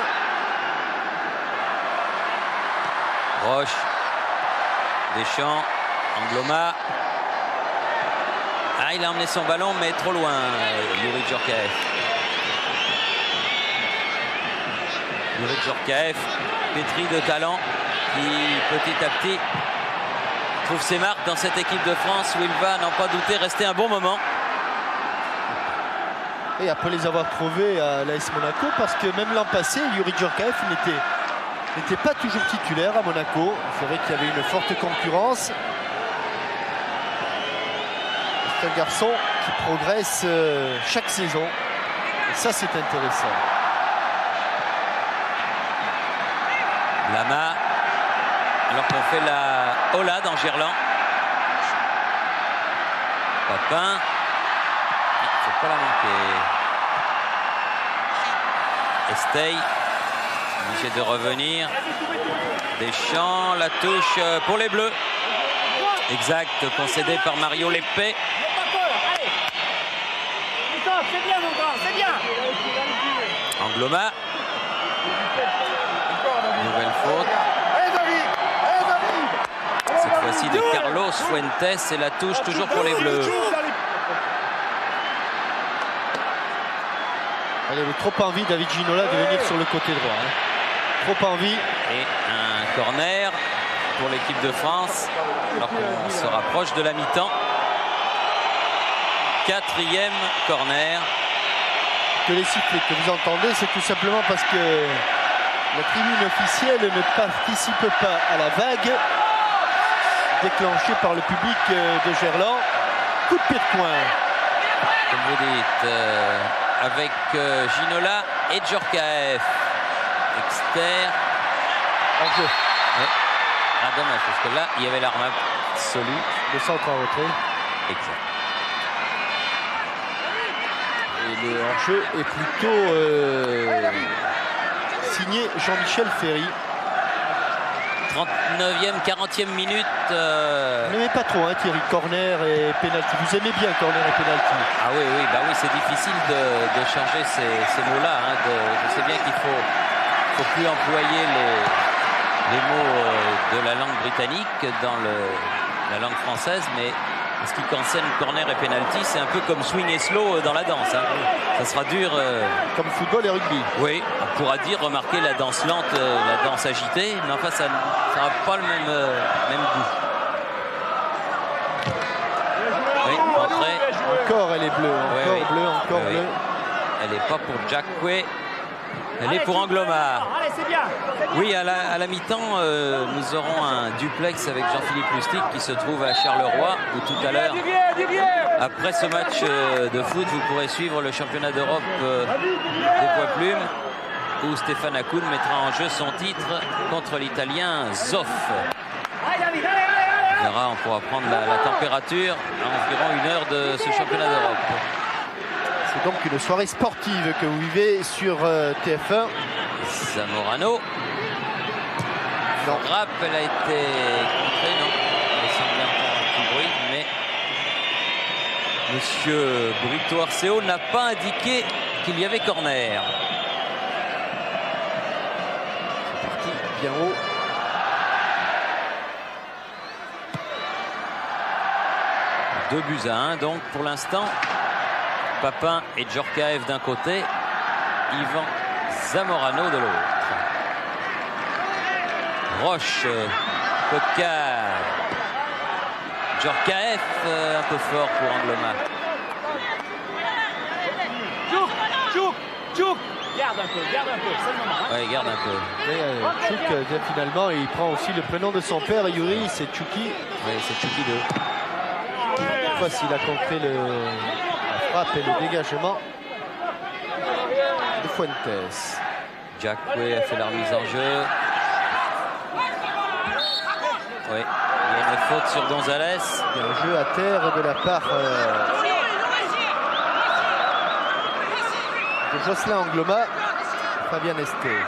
Roche. Deschamps. Angloma. Ah, il a emmené son ballon, mais trop loin, Youri Djorkaeff. Youri Djorkaeff, pétri de talent, qui petit à petit trouve ses marques dans cette équipe de France où il va, n'en pas douter, rester un bon moment. Et après les avoir trouvés à l'A S Monaco, parce que même l'an passé, Youri Djorkaeff n'était n'était pas toujours titulaire à Monaco. C'est vrai qu'il y avait une forte concurrence. C'est un garçon qui progresse euh, chaque saison. Et ça, c'est intéressant. Lama, alors qu'on fait la Ola dans Gerland. Papin. Il ne faut pas la manquer. Estey, obligé de revenir. Deschamps, la touche pour les Bleus. Exact, concédé par Mario Lepe. Angloma. Nouvelle faute. Cette fois-ci de Carlos Fuentes et la touche toujours pour les Bleus. Elle avait trop envie, David Ginola, de venir sur le côté droit. Hein. Trop envie. Et un corner pour l'équipe de France, alors qu'on se rapproche de la mi-temps. Quatrième corner. Que les sifflets que vous entendez, c'est tout simplement parce que la tribune officielle ne participe pas à la vague déclenchée par le public de Gerland. Coup de pied de coin. Comme vous dites, euh, avec euh, Ginola et Djorkaeff. Exter. En jeu. Ouais. Ah, dommage, parce que là, il y avait l'arme absolue. Le centre en retrait. Exact. Et le hors-jeu est plutôt euh, signé Jean-Michel Ferry. trente-neuvième, quarantième minute. Euh... Vous n'aimez pas trop, hein, Thierry, corner et pénalty. Vous aimez bien corner et pénalty. Ah oui, oui, bah oui, c'est difficile de, de changer ces, ces mots-là. Hein, je sais bien qu'il faut, faut plus employer les, les mots euh, de la langue britannique dans le, la langue française, mais en ce qui concerne corner et penalty, c'est un peu comme swing et slow dans la danse. Hein. Ça sera dur. Euh... Comme football et rugby. Oui, on pourra dire, remarquer la danse lente, euh, la danse agitée, mais enfin, ça n'aura pas le même, euh, même goût. Oui, entrée. Encore, elle est bleue. Encore oui, oui. bleue, encore oui, bleue. Oui. Elle n'est pas pour Jacque. Elle est pour Angloma. Oui, à la, à la mi-temps, euh, nous aurons un duplex avec Jean-Philippe Lustig qui se trouve à Charleroi, où tout à l'heure, après ce match euh, de foot, vous pourrez suivre le championnat d'Europe euh, des poids plumes, où Stéphane Hakoun mettra en jeu son titre contre l'Italien Zoff. On verra, on pourra prendre la, la température à environ une heure de ce championnat d'Europe. C'est donc une soirée sportive que vous vivez sur euh, T F un. Zamorano. Frappe, elle a été contrée, non. Il semblait entendre un petit bruit, mais Monsieur Brito Arceo n'a pas indiqué qu'il y avait corner. C'est parti, bien haut. Deux buts à un, donc pour l'instant. Papin et Djorkaeff d'un côté, Ivan Zamorano de l'autre. Roche, Coquard, Djorkaeff, euh, un peu fort pour Angloma. Tchouk, Tchouk, Tchouk. Garde un peu, garde un peu, c'est le moment. Oui, garde un peu. Et, euh, Tchouk, euh, finalement, il prend aussi le prénom de son père, Yuri, c'est Tchouki. Oui, c'est Tchouki deux. Cette fois, s'il a compris le, la frappe et le dégagement de Fuentes. Jacque a fait la remise en jeu. Oui, il y a une faute sur Gonzalez. Il y a un jeu à terre de la part euh, de Jocelyn Angloma, Fabien Esté.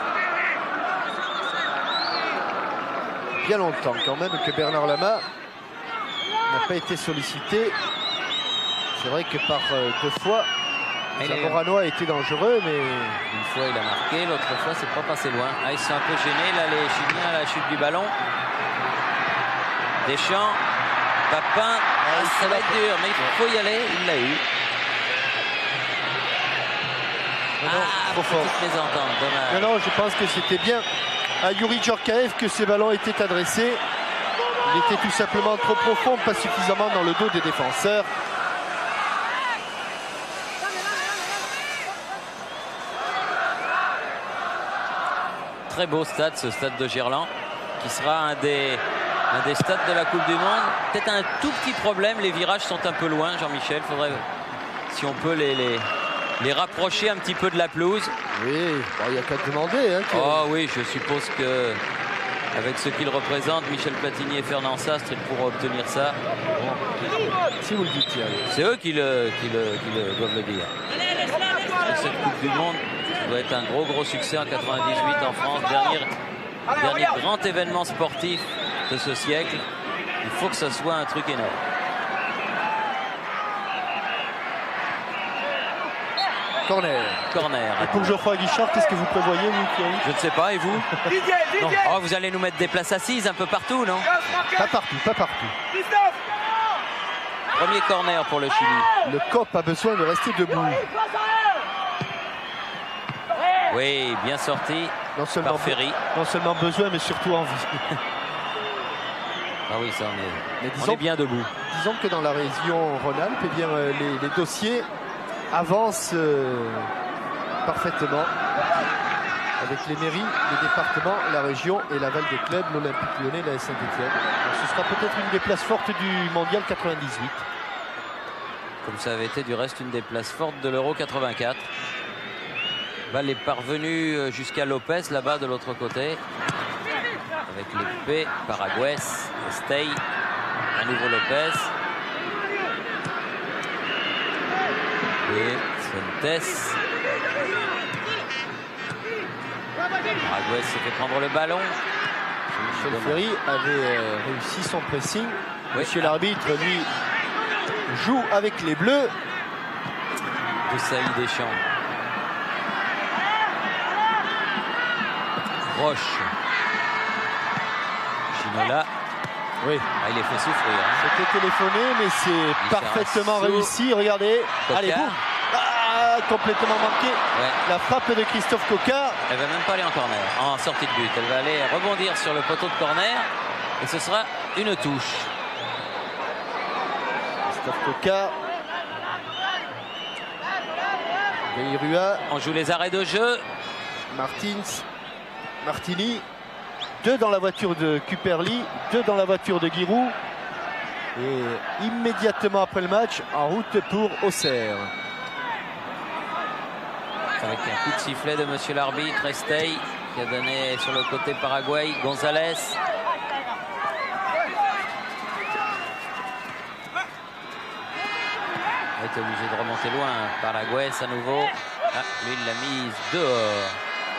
Bien longtemps quand même que Bernard Lama n'a pas été sollicité. C'est vrai que par euh, deux fois, Zamorano a été dangereux, mais une fois il a marqué, l'autre fois c'est pas passé loin. Ah, ils sont un peu gênés là, les Chiliens, à la chute du ballon. Deschamps, Papin, ah, ça va être dur, mais il faut y aller, il l'a eu. non, ah, trop fort. petite mésentente, dommage. Non, non, je pense que c'était bien à Yuri Djorkaeff que ces ballons étaient adressés. Il était tout simplement trop profond, pas suffisamment dans le dos des défenseurs. Très beau stade, ce stade de Gerland, qui sera un des, un des stades de la Coupe du Monde. Peut-être un tout petit problème, les virages sont un peu loin, Jean-Michel. Faudrait, si on peut les, les, les rapprocher un petit peu de la pelouse. Oui, bon, il n'y a qu'à demander. Hein, oh oui, je suppose que avec ce qu'ils représentent, Michel Platini et Fernand Sastre, ils pourront obtenir ça. Bon. Si vous le dites, c'est eux qui, le, qui, le, qui le, doivent le dire. Cette Coupe du Monde doit être un gros gros succès en quatre-vingt-dix-huit en France, dernier, dernier grand événement sportif de ce siècle. Il faut que ça soit un truc énorme. Corner. Corner. Et pour Geoffroy Guichard, qu'est-ce que vous prévoyez, vous, Thierry? Je ne sais pas, et vous? Non. Oh, vous allez nous mettre des places assises un peu partout, non? Pas partout, pas partout. Premier corner pour le Chili. Le C O P a besoin de rester debout. Oui, bien sorti non seulement par Ferry. Non seulement besoin, mais surtout envie. Ah oui, ça, on est, mais disons, on est bien debout. Disons que dans la région Rhône-Alpes, eh bien, les, les dossiers avancent euh, parfaitement avec les mairies, les départements, la région et l'aval des clubs, l'Olympique Lyonnais, la Saint-Étienne. Ce sera peut-être une des places fortes du Mondial quatre-vingt-dix-huit. Comme ça avait été du reste une des places fortes de l'Euro quatre-vingt-quatre. Balle est parvenue jusqu'à Lopez, là-bas de l'autre côté. Avec l'épée, Paraguay, Stey, à nouveau Lopez. Et Fuentes. Paraguay s'est fait prendre le ballon. Michel Ferry avait euh, réussi son pressing. Oui. Monsieur l'arbitre, lui, joue avec les Bleus. Boussaï Deschamps. Roche. Ginola. Oui. Ah, il est fait souffrir. Hein. C'était téléphoné, mais c'est parfaitement réussi. Regardez. Coquard. Allez, boum. Ah, complètement manqué. Ouais. La frappe de Christophe Coquard. Elle va même pas aller en corner, en sortie de but. Elle va aller rebondir sur le poteau de corner. Et ce sera une touche. Christophe Coquard. Veirua. On joue les arrêts de jeu. Martins. Martini. Deux dans la voiture de Cuperli, deux dans la voiture de Giroud. Et immédiatement après le match, en route pour Auxerre. Avec un coup de sifflet de monsieur l'arbitre, Estey, qui a donné sur le côté Paraguay, Gonzalez. a été obligé de remonter loin. Paraguay à nouveau. Ah, lui, il l'a mise dehors.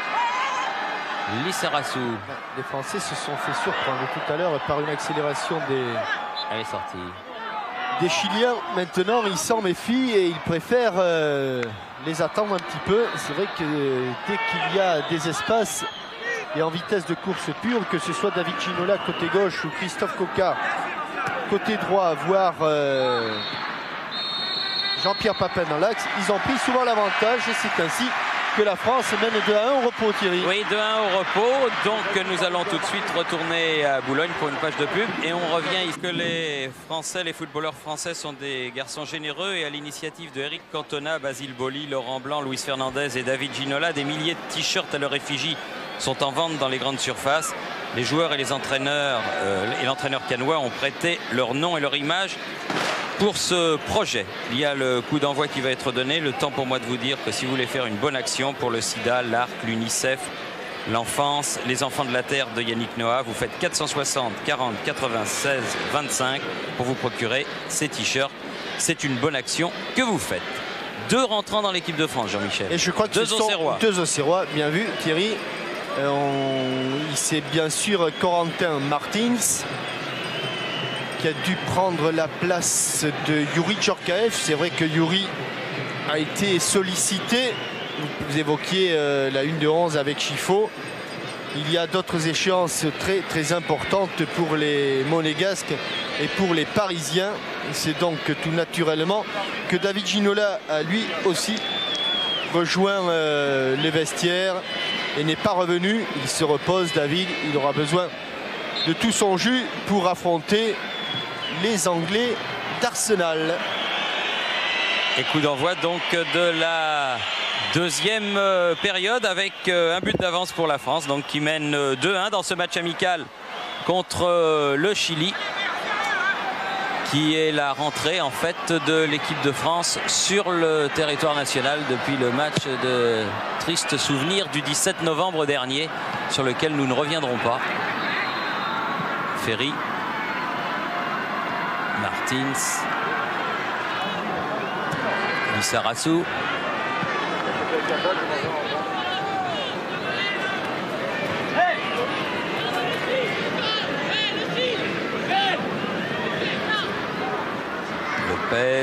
Lissarazu. Les Français se sont fait surprendre tout à l'heure par une accélération des... Elle est sortie. Des Chiliens. Maintenant, ils s'en méfient et ils préfèrent euh, les attendre un petit peu. C'est vrai que dès qu'il y a des espaces et en vitesse de course pure, que ce soit David Ginola côté gauche ou Christophe Coca côté droit, voire euh, Jean-Pierre Papin dans l'axe, ils ont pris souvent l'avantage et c'est ainsi que la France mène deux à un au repos, Thierry. Oui, deux à un au repos. Donc nous allons tout de suite retourner à Boulogne pour une page de pub. Et on revient ici que les Français, les footballeurs français sont des garçons généreux. Et à l'initiative de Eric Cantona, Basile Boli, Laurent Blanc, Luis Fernandez et David Ginola, des milliers de t-shirts à leur effigie sont en vente dans les grandes surfaces. Les joueurs et les entraîneurs euh, et l'entraîneur canois ont prêté leur nom et leur image pour ce projet. Il y a le coup d'envoi qui va être donné. Le temps pour moi de vous dire que si vous voulez faire une bonne action pour le sida, l'A R C, l'UNICEF, l'enfance, les enfants de la terre de Yannick Noah, vous faites quatre cent soixante quarante quatre-vingt-seize vingt-cinq pour vous procurer ces t-shirts. C'est une bonne action que vous faites. Deux rentrants dans l'équipe de France, Jean-Michel. Et je crois que deux ce sont Auxerrois. deux Auxerrois. Bien vu, Thierry. Euh, on... C'est bien sûr Corentin Martins qui a dû prendre la place de Yuri Djorkaeff. C'est vrai que Yuri a été sollicité. Vous évoquiez euh, la une de onze avec Chifo. Il y a d'autres échéances très, très importantes pour les Monégasques et pour les Parisiens. C'est donc tout naturellement que David Ginola a lui aussi rejoint euh, les vestiaires et n'est pas revenu. Il se repose, David. Il aura besoin de tout son jus pour affronter les Anglais d'Arsenal. Et coup d'envoi donc de la deuxième euh, période avec euh, un but d'avance pour la France, donc qui mène euh, deux un dans ce match amical contre euh, le Chili, qui est la rentrée en fait de l'équipe de France sur le territoire national depuis le match de triste souvenir du dix-sept novembre dernier, sur lequel nous ne reviendrons pas. Ferry, Martins, Lissarazu. Lopez.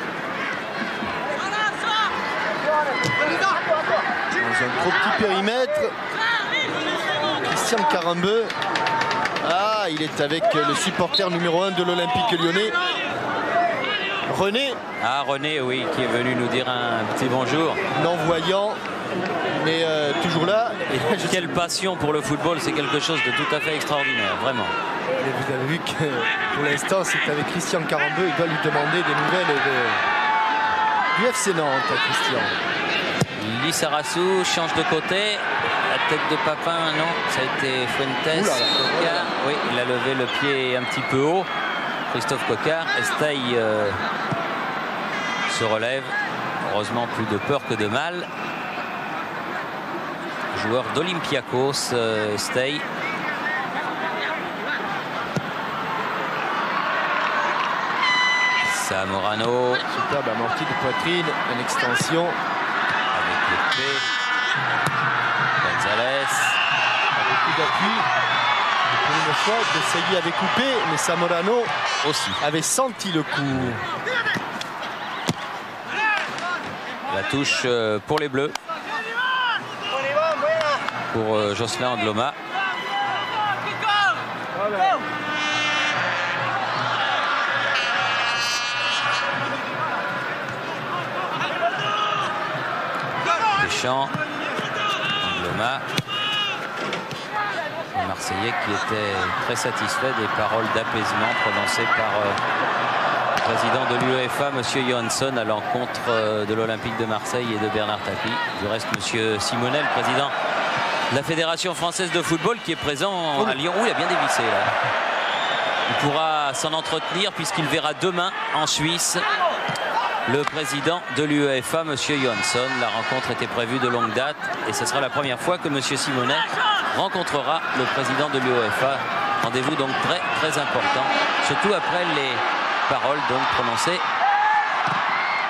Dans un trop petit périmètre. Christian Carambeu. Ah, il est avec le supporter numéro un de l'Olympique Lyonnais, René. Ah, René, oui, qui est venu nous dire un petit bonjour. Non-voyant, mais euh, toujours là. Et quelle passion pour le football, c'est quelque chose de tout à fait extraordinaire, vraiment. Et vous avez vu que pour l'instant, c'est avec Christian Carambeu. Il doit lui demander des nouvelles de... du F C Nantes, Christian. Lissarazu change de côté. La tête de Papin, non, ça a été Fuentes. Coquard, oui, il a levé le pied un petit peu haut. Christophe Coquard. Estaille euh, se relève. Heureusement, plus de peur que de mal. Joueur d'Olympiakos, euh, Estaille. Zamorano. Superbe amorti de poitrine, une extension. Avec le pied. Gonzalez. Avec coup d'appui. Pour une fois, Desailly avait coupé, mais Zamorano aussi avait senti le coup. La touche pour les Bleus. Pour Jocelyn Angloma. Deschamps. Angloma. Le Marseillais qui était très satisfait des paroles d'apaisement prononcées par euh, le président de l'UEFA, M. Johansson, à l'encontre euh, de l'Olympique de Marseille et de Bernard Tapie. Du reste, M. Simonet, le président de la Fédération française de football, qui est présent à Lyon. Où il a bien dévissé là. Il pourra s'en entretenir puisqu'il verra demain en Suisse le président de l'UEFA, M. Johansson. La rencontre était prévue de longue date et ce sera la première fois que M. Simonet rencontrera le président de l'UEFA. Rendez-vous donc très très important, surtout après les paroles donc prononcées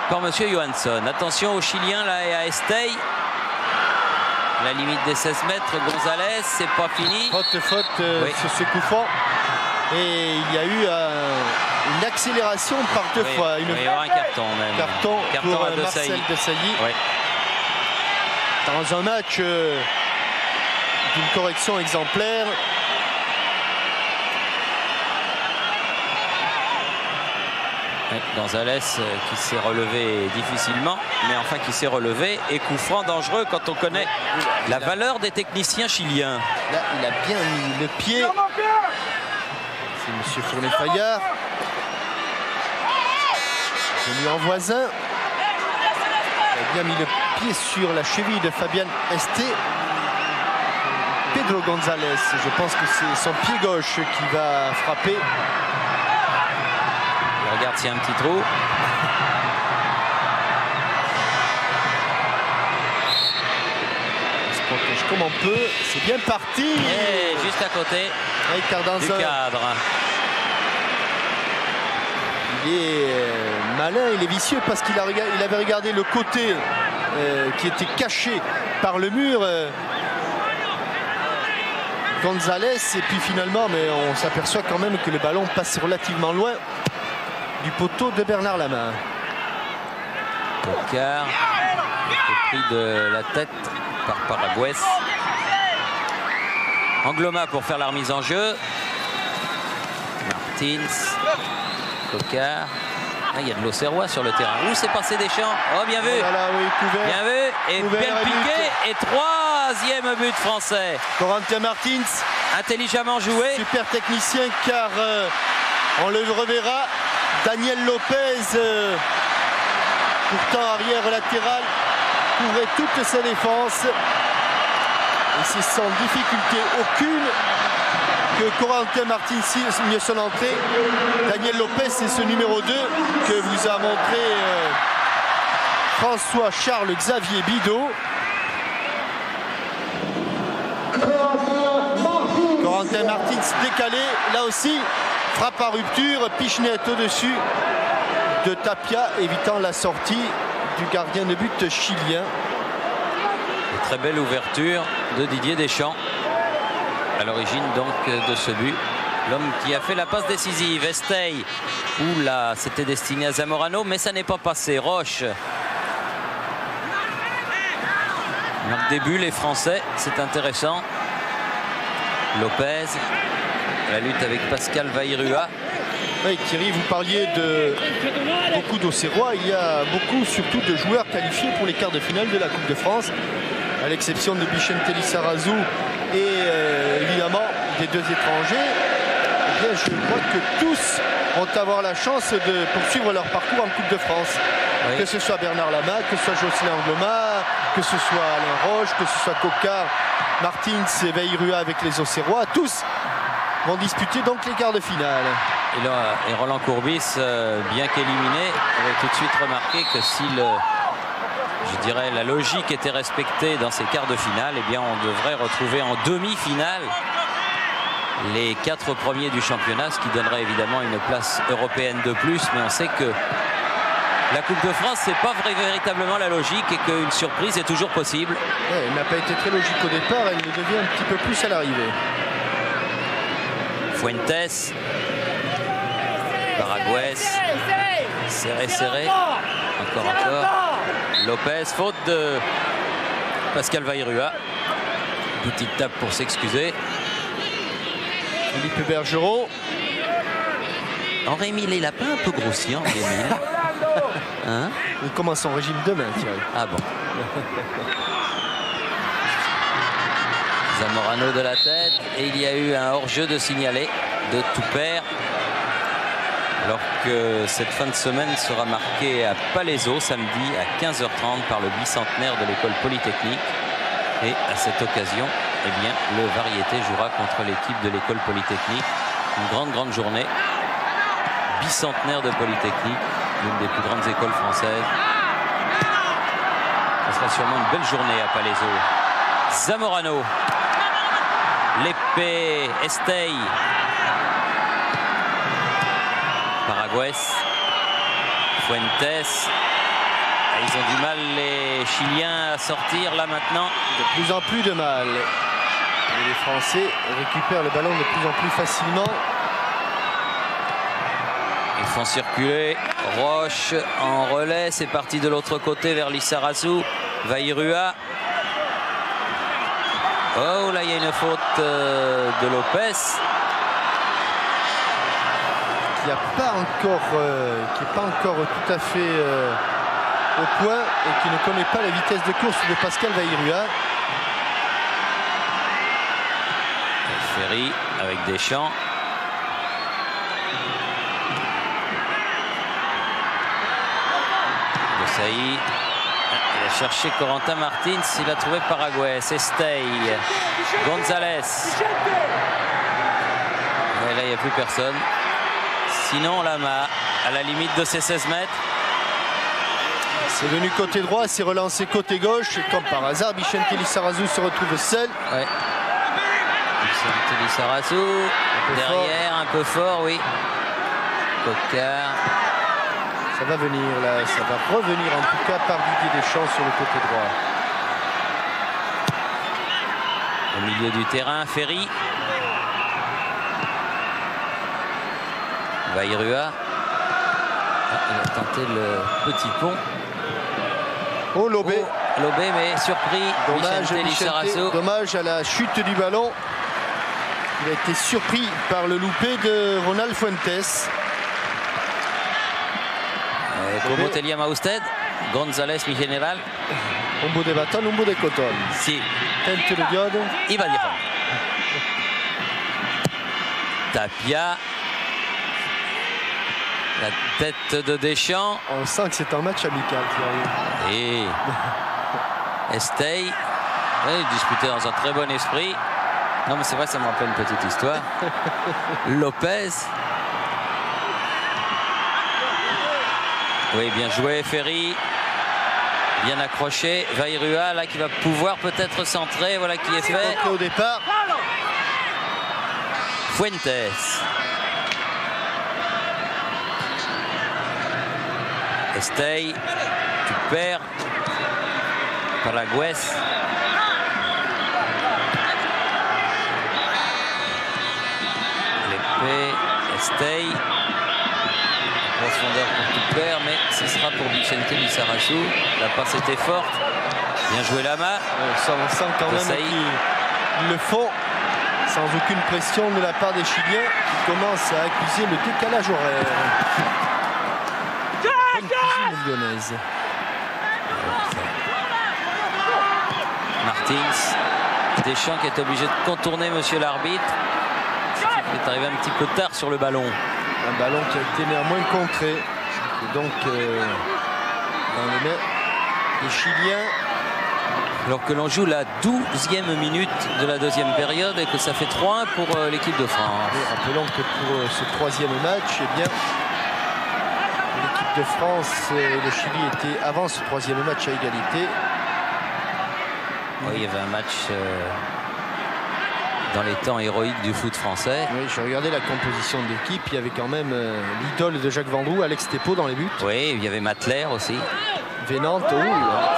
par monsieur Johansson. Attention aux Chiliens là et à Estey. La limite des seize mètres, Gonzalez, c'est pas fini. Faute, faute euh, oui. sur ce coup franc. Et il y a eu euh, une accélération par deux oui, fois. Une... Il va y avoir un carton même. Carton, carton pour à euh, Marcel Desailly. Oui. Dans un match euh, d'une correction exemplaire. Oui, Gonzalez euh, qui s'est relevé difficilement, mais enfin qui s'est relevé. Et coup franc dangereux quand on connaît la a... valeur des techniciens chiliens. Là, il a bien mis le pied. C'est monsieur Fournet-Fayard. Je lui en voisin. Il a bien mis le pied sur la cheville de Fabian Estey. Pedro Gonzalez, je pense que c'est son pied gauche qui va frapper. Regarde s'il y a un petit trou. Il se protège comme on peut. C'est bien parti. Et juste à côté du cadre. Il est malin, il est vicieux parce qu'il a regardé, il avait regardé le côté euh, qui était caché par le mur. Euh, Gonzalez, et puis finalement, mais on s'aperçoit quand même que le ballon passe relativement loin du poteau de Bernard Lama. Cocard est pris de la tête par Paragüez. Angloma pour faire la remise en jeu. Martins. Cocard. Ah, il y a de l'Auxerrois sur le terrain. Où s'est passé Deschamps? Oh, bien vu. Voilà, oui, couvert. Bien vu. Et couvert, bien piqué. Et troisième but français. Corentin Martins. Intelligemment joué. Super technicien car euh, on le reverra. Daniel Lopez, euh, pourtant arrière latéral, couvrait toute sa défense. Et c'est sans difficulté aucune que Corentin Martins mieux son entrée. Daniel Lopez, c'est ce numéro deux que vous a montré euh, François-Charles Xavier Bidot. Corentin Martins décalé, là aussi. Frappe à rupture, Pichenet au-dessus de Tapia, évitant la sortie du gardien de but chilien. Une très belle ouverture de Didier Deschamps. À l'origine donc de ce but. L'homme qui a fait la passe décisive, Estey. Oula, c'était destiné à Zamorano, mais ça n'est pas passé. Roche. Donc début, les Français, c'est intéressant. Lopez. La lutte avec Pascal Vairua. Oui, Thierry, vous parliez de beaucoup d'Auxerrois. Il y a beaucoup, surtout, de joueurs qualifiés pour les quarts de finale de la Coupe de France, à l'exception de Bichente Lizarazu et euh, évidemment des deux étrangers. Eh bien, je crois que tous vont avoir la chance de poursuivre leur parcours en Coupe de France. Oui. Que ce soit Bernard Lama, que ce soit Jocelyn Angloma, que ce soit Alain Roche, que ce soit Cocard, Martins et Vairua avec les Auxerrois, tous vont disputer donc les quarts de finale. Et, là, et Roland Courbis, euh, bien qu'éliminé, avait tout de suite remarqué que si le, je dirais, la logique était respectée dans ces quarts de finale, eh bien on devrait retrouver en demi-finale les quatre premiers du championnat, ce qui donnerait évidemment une place européenne de plus. Mais on sait que la Coupe de France, c'est pas vrai, véritablement la logique et qu'une surprise est toujours possible. Ouais, elle n'a pas été très logique au départ, elle le devient un petit peu plus à l'arrivée. Fuentes, Paragüez, serré, serré, encore, encore. Lopez, faute de Pascal Vairua. Petite tape pour s'excuser. Philippe Bergeron. Henri-Émile, il a pas un peu grossi, Henri-Émile? Hein? Il commence son régime demain, Thierry. Ah bon. Zamorano de la tête, et il y a eu un hors-jeu de signalé de Toupert, alors que cette fin de semaine sera marquée à Palaiseau samedi à quinze heures trente par le bicentenaire de l'école polytechnique. Et à cette occasion, eh bien, le Variété jouera contre l'équipe de l'école polytechnique. Une grande, grande journée. Bicentenaire de Polytechnique, l'une des plus grandes écoles françaises. Ce sera sûrement une belle journée à Palaiseau. Zamorano. L'épée, Estey. Paragüez. Fuentes. Ils ont du mal, les Chiliens, à sortir là maintenant. De plus en plus de mal. Et les Français récupèrent le ballon de plus en plus facilement. Ils font circuler Roche en relais. C'est parti de l'autre côté vers Lissarazu. Vairua. Oh, là, il y a une faute euh, de Lopez. Qui n'est pas encore, euh, qui est pas encore tout à fait euh, au point et qui ne connaît pas la vitesse de course de Pascal Vairua. Ferry avec Deschamps. Desailly. Il a cherché Corentin Martins. Il a trouvé Paraguay. C'est Estey. Gonzalez. Et là, il n'y a plus personne. Sinon, Lama, à la limite de ses seize mètres. C'est venu côté droit, c'est relancé côté gauche. Et comme par hasard, Vicente Lissarazu se retrouve seul. Ouais. Vicente Lissarazu. Derrière, fort. Un peu fort, oui. Cocard. Ça va venir là, ça va revenir en tout cas par Didier Deschamps sur le côté droit. Au milieu du terrain, Ferry. Vairua. Ah, il a tenté le petit pont. Oh, Lobé. Oh, Lobé, mais surpris. Dommage, Vicente Lissarazu. Dommage à la chute du ballon. Il a été surpris par le loupé de Ronald Fuentes. Como Telia Mausted, González, mi general. Un bout de bâton, un bout de coton. Si. Tente le diode. Il va dire. Tapia. La tête de Deschamps. On sent que c'est un match amical. Et Estey. Il disputait dans un très bon esprit. Non, mais c'est vrai, ça me rappelle une petite histoire. Lopez. Oui, bien joué, Ferry. Bien accroché. Vairua, là, qui va pouvoir peut-être centrer. Voilà qui est fait. Au départ. Fuentes. Estey. Tu perds. Paraguay. L'épée. Estey. Profondeur pour tout perdre, mais ce sera pour Vicente Lissarazu. La passe était forte. Bien joué Lama. On sent, on sent quand même qu'ils le font sans aucune pression de la part des Chiliens qui commencent à accuser le décalage horaire. Bonne cuisine lyonnaise. Martins. Deschamps qui est obligé de contourner monsieur l'arbitre. Il est arrivé un petit peu tard sur le ballon. Un ballon qui a été néanmoins contré. Et donc, euh, dans les mains des Chiliens. Alors que l'on joue la douzième minute de la deuxième période et que ça fait trois un pour euh, l'équipe de France. Et rappelons que pour euh, ce troisième match, eh bien, l'équipe de France et le Chili étaient avant ce troisième match à égalité. Oui, il y avait un match euh, dans les temps héroïques du foot français. Oui, j'ai regardé la composition de l'équipe. Il y avait quand même euh, l'idole de Jacques Vendroux, Alex Thépeau dans les buts. Oui, il y avait Matler aussi. Vénante, oh, là.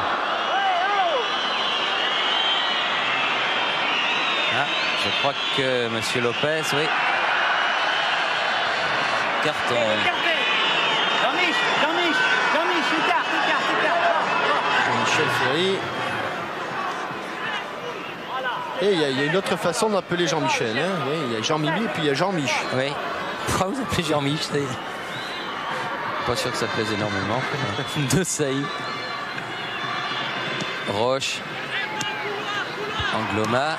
Ah, je crois que monsieur Lopez, oui. Carton. Jean-Mich, Jean-Mich, Jean-Mich, il carte, il carte, il carte. Michel Ferry. Et il y, y a une autre façon d'appeler Jean-Michel. Hein. Oui, il y a Jean-Mimi et puis il y a Jean-Mich. Oui. Pourquoi vous appelez Jean-Mich? Pas sûr que ça plaise énormément. Desailly. Roche. Angloma.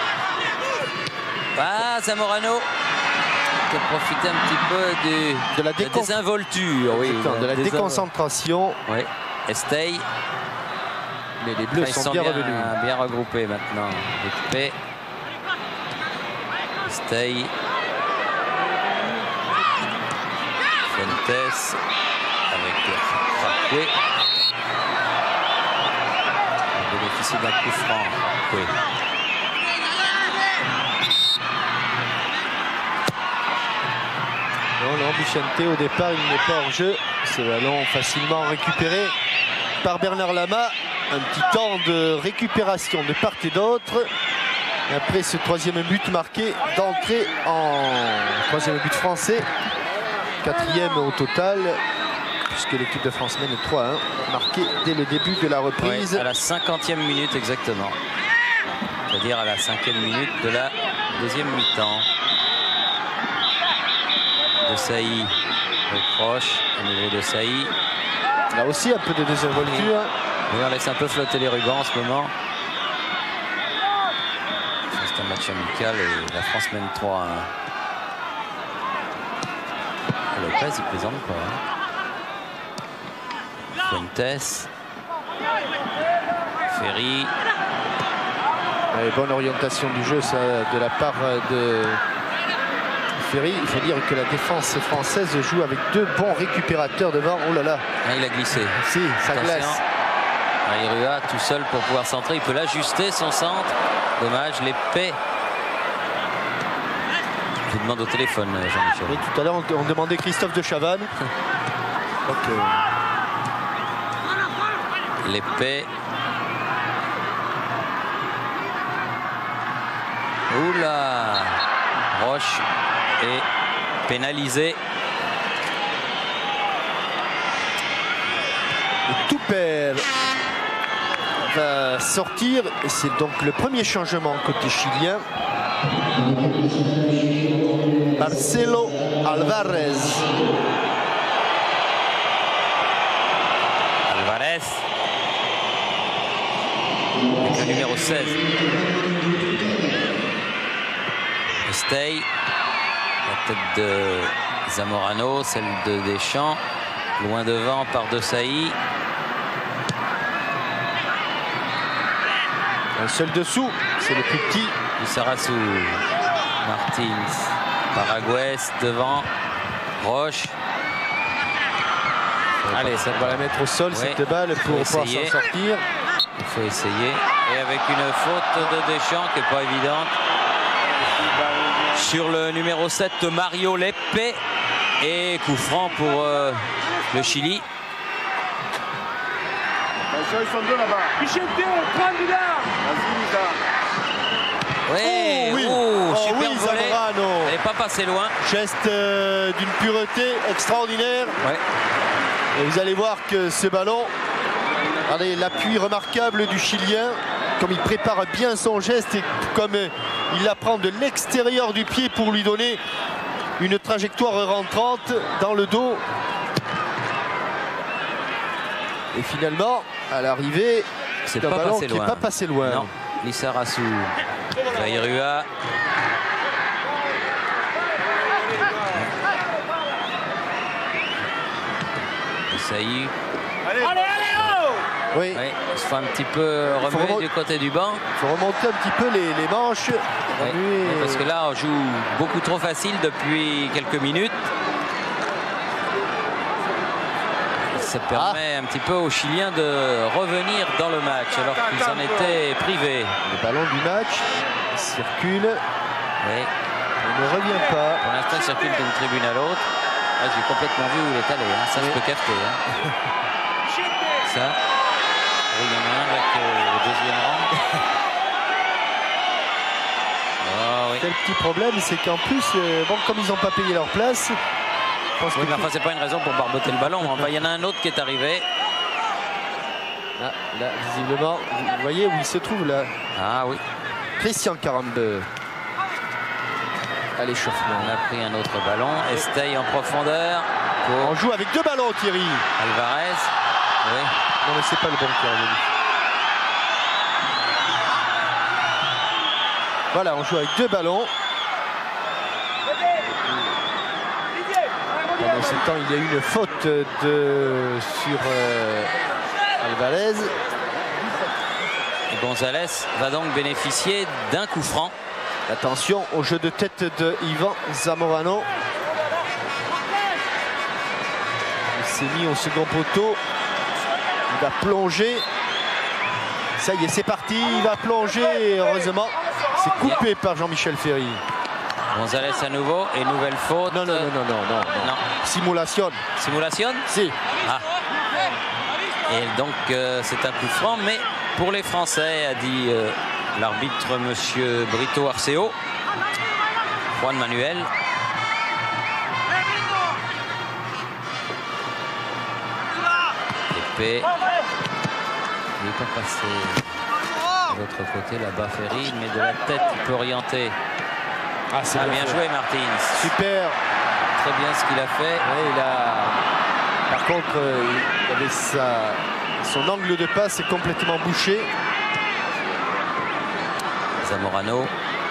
Ah, Zamorano qui a profité un petit peu du, de la, décon... la désinvolture. Oui, de la décon... déconcentration. Oui. Estey. Mais les Bleus sont, sont bien, bien revenus. Bien regroupés maintenant. Récupé. Estey. Fuentes. Avec Rakwe. On bénéficie d'un coup franc. Oui. Non, non, Vicente au départ il n'est pas hors jeu. Ce ballon facilement récupéré par Bernard Lama. Un petit temps de récupération de part et d'autre. Après ce troisième but marqué d'entrée en troisième but français. Quatrième au total, puisque l'équipe de France mène trois à un, marqué dès le début de la reprise. Ouais, à la cinquantième minute exactement. C'est-à-dire à la cinquième minute de la deuxième mi-temps. De Sailly reproche au niveau de Sailly. Là aussi un peu de désinvolture. Oui, on laisse un peu flotter les rubans en ce moment. C'est un match amical et la France mène trois à un. Lopez, il plaisante pas. Hein. Fuentes. Ferry. Et bonne orientation du jeu ça, de la part de Ferry. Il faut dire que la défense française joue avec deux bons récupérateurs devant. Oh là là. Ah, il a glissé. Si, ça Attention. glace. Aïrua tout seul pour pouvoir centrer. Il peut l'ajuster son centre. Dommage, l'épée. Je vous demande au téléphone, Jean-Michel. Oui, tout à l'heure, on, on demandait Christophe de Chavannes. Donc, euh... l'épée. Oula. Roche est pénalisé. Tout perd va sortir. Et c'est donc le premier changement côté chilien. Marcelo Alvarez. Alvarez. Avec le numéro seize. Estey. La tête de Zamorano, celle de Deschamps. Loin devant par De Sailly. Un seul dessous, c'est le plus petit. Lissarazu. Martins. Paraguès devant. Roche. Allez, ça va la mettre au sol, ouais, cette balle, pour pouvoir s'en sortir. Il faut essayer. Et avec une faute de Deschamps qui n'est pas évidente. Sur le numéro sept, Mario Lepe. Et coup franc pour euh, le Chili. Ils sont deux là-bas. Michel, prends là. Ouais, oh oui, oh, oh, super oui, volée. Zamorano. Elle n'est pas passée loin. Geste euh, d'une pureté extraordinaire. Ouais. Et vous allez voir que ce ballon, allez, l'appui remarquable du Chilien, comme il prépare bien son geste et comme euh, il la prend de l'extérieur du pied pour lui donner une trajectoire rentrante dans le dos. Et finalement, à l'arrivée, c'est un pas ballon passé qui n'est loin. pas passé loin. Non, Lissarazu, Aïrua. Sailly. Allez, allez, oh oui. Oui, il se fait un petit peu remuer du côté du banc. Il faut remonter un petit peu les, les manches. Oui, et... parce que là, on joue beaucoup trop facile depuis quelques minutes. Ça permet ah. un petit peu aux Chiliens de revenir dans le match alors qu'ils en étaient privés. Le ballon du match circule. Oui. Il ne revient pas. Pour l'instant, il circule d'une tribune à l'autre. Ah, j'ai complètement vu où il est allé. Hein. Ça, oui. Je peux capter. Hein. Ça. Oui, il y en a un avec euh, le deuxième rang. Oh, oui. Quel petit problème, c'est qu'en plus, euh, bon, comme ils n'ont pas payé leur place. Oui, mais enfin, c'est pas une raison pour barboter le ballon. Enfin, il y en a un autre qui est arrivé. Là, là, visiblement, vous voyez où il se trouve là. Ah oui. Christian Carambeu. À l'échauffement. On a pris un autre ballon. Estey en profondeur. Pour... On joue avec deux ballons, Thierry. Alvarez. Oui. Non, mais c'est pas le bon qui est revenu. Voilà, on joue avec deux ballons. Pendant ce temps, il y a eu une faute de... sur euh, Alvarez. Et Gonzalez va donc bénéficier d'un coup franc. Attention au jeu de tête de Ivan Zamorano. Il s'est mis au second poteau. Il va plonger. Ça y est, c'est parti. Il va plonger. Et heureusement, c'est coupé par Jean-Michel Ferry. Gonzalez à nouveau. Et nouvelle faute. Non, non, non, non, non. non, non. non. Simulation. Simulation? Si. Ah. Et donc euh, c'est un coup franc, mais pour les Français, a dit euh, l'arbitre monsieur Brito Arceo. Juan Manuel. Épée. Il n'est pas passé de l'autre côté là-bas, Ferry, mais de la tête, il peut orienter. Ah, c'est ah, bien fait. Joué, Martins. Super. Très bien ce qu'il a fait. Ouais, il a... Par contre, il avait sa... son angle de passe est complètement bouché. Zamorano.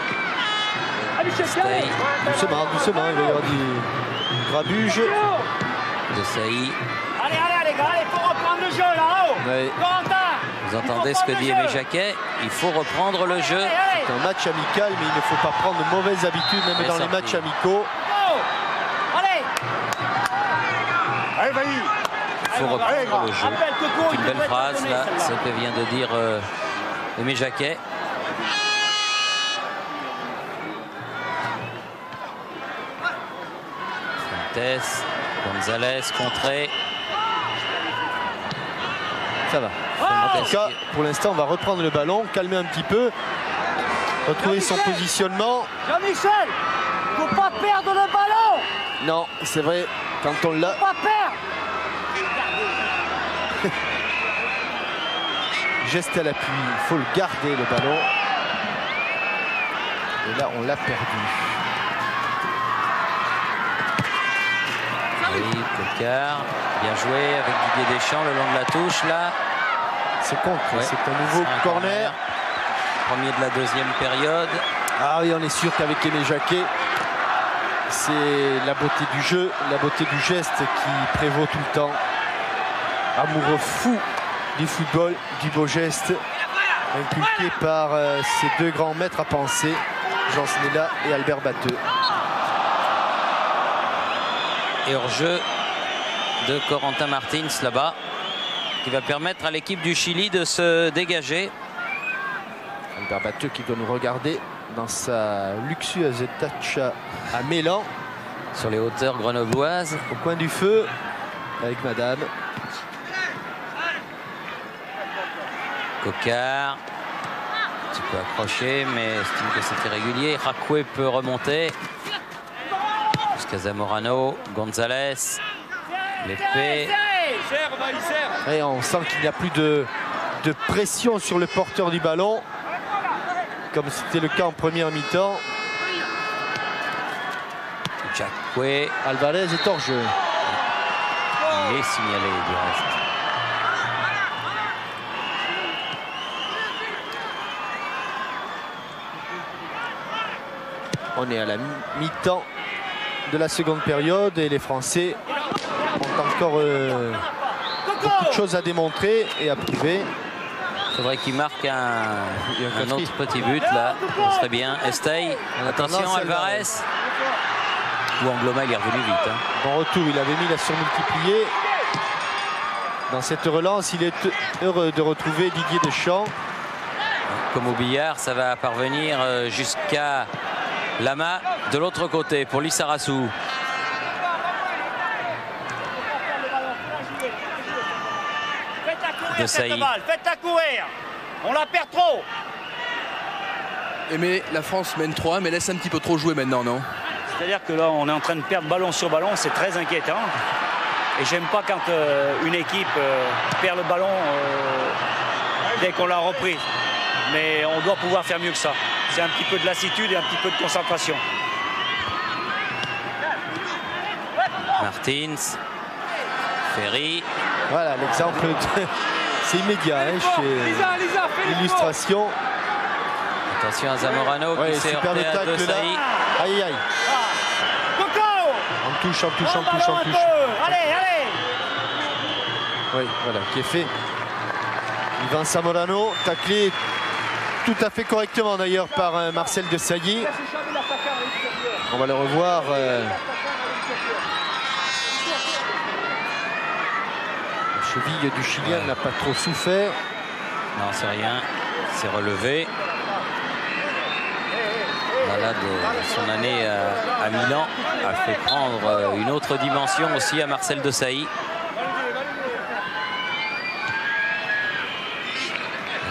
Stey. Doucement, doucement, il va y avoir du grabuge. De Sailly. Allez, allez, les gars, il faut reprendre le jeu là-haut. Ouais. Vous entendez ce que dit Aimé Jacquet? Il faut reprendre le jeu. C'est un match amical, mais il ne faut pas prendre de mauvaises habitudes, même Et dans sorti. les matchs amicaux. Allez, Allez, vas-y. Il faut reprendre le jeu. C'est une belle phrase, là, ce que vient de dire euh, Aimé Jacquet. Fuentes, Gonzalez, contré. Ça va. En tout cas, pour l'instant, on va reprendre le ballon, calmer un petit peu, retrouver son positionnement. Jean-Michel, faut pas perdre le ballon. Non, c'est vrai, quand on l'a... Pas perdre. Geste à l'appui, il faut le garder, le ballon. Et là, on l'a perdu. Oui, Cocard, bien joué avec Didier Deschamps le long de la touche, là. C'est contre, ouais. C'est un nouveau un corner. corner. Premier de la deuxième période. Ah oui, on est sûr qu'avec Aimé Jacquet, c'est la beauté du jeu, la beauté du geste qui prévaut tout le temps. Amoureux fou du football, du beau geste, inculqué par euh, ces deux grands maîtres à penser, Jean Snella et Albert Batteux. Et hors-jeu de Corentin Martins là-bas, qui va permettre à l'équipe du Chili de se dégager. Albert Batteux qui doit nous regarder dans sa luxueuse Dacia à Mélan. Sur les hauteurs grenobloises. Au coin du feu, avec madame. Cocard. Un petit peu accroché, mais estime que c'était régulier. Racoué peut remonter. Jusqu'à Zamorano. Gonzalez. L'épée. Et on sent qu'il n'y a plus de, de pression sur le porteur du ballon, comme c'était le cas en première mi-temps. Jacquet. Alvarez est hors jeu. Il est signalé du reste. On est à la mi-temps de la seconde période et les Français ont encore euh, beaucoup de choses à démontrer et à prouver. Il faudrait qu'il marque un, un autre petit but là. Ça serait bien. Estey. Attention, Alvarez. Ou Angloma, il est revenu vite. Hein. Bon retour, il avait mis la surmultipliée. Dans cette relance, il est heureux de retrouver Didier Deschamps. Comme au billard, ça va parvenir jusqu'à Lama de l'autre côté pour Lissarassou. De Sailly. Faites-la courir. On la perd trop. Et mais la France mène trois, mais laisse un petit peu trop jouer maintenant, non? C'est-à-dire que là, on est en train de perdre ballon sur ballon, c'est très inquiétant. Et j'aime pas quand euh, une équipe euh, perd le ballon euh, dès qu'on l'a repris. Mais on doit pouvoir faire mieux que ça. C'est un petit peu de lassitude et un petit peu de concentration. Martins. Ferry. Voilà, l'exemple, de... c'est immédiat hein, chez l'illustration. Attention à Zamorano ouais, qui s'est heurté à De Sailly. Aïe, aïe. Coco. On touche, on touche, on touche, on touche. Allez, allez. Oui, voilà, qui est fait. Ivan Zamorano, taclé tout à fait correctement d'ailleurs par euh, Marcel De Sailly. On va le revoir. Euh... La cheville du Chilien ouais. n'a pas trop souffert. Non, c'est rien. C'est relevé. Voilà, de son année à, à Milan a fait prendre une autre dimension aussi à Marcel De Sailly.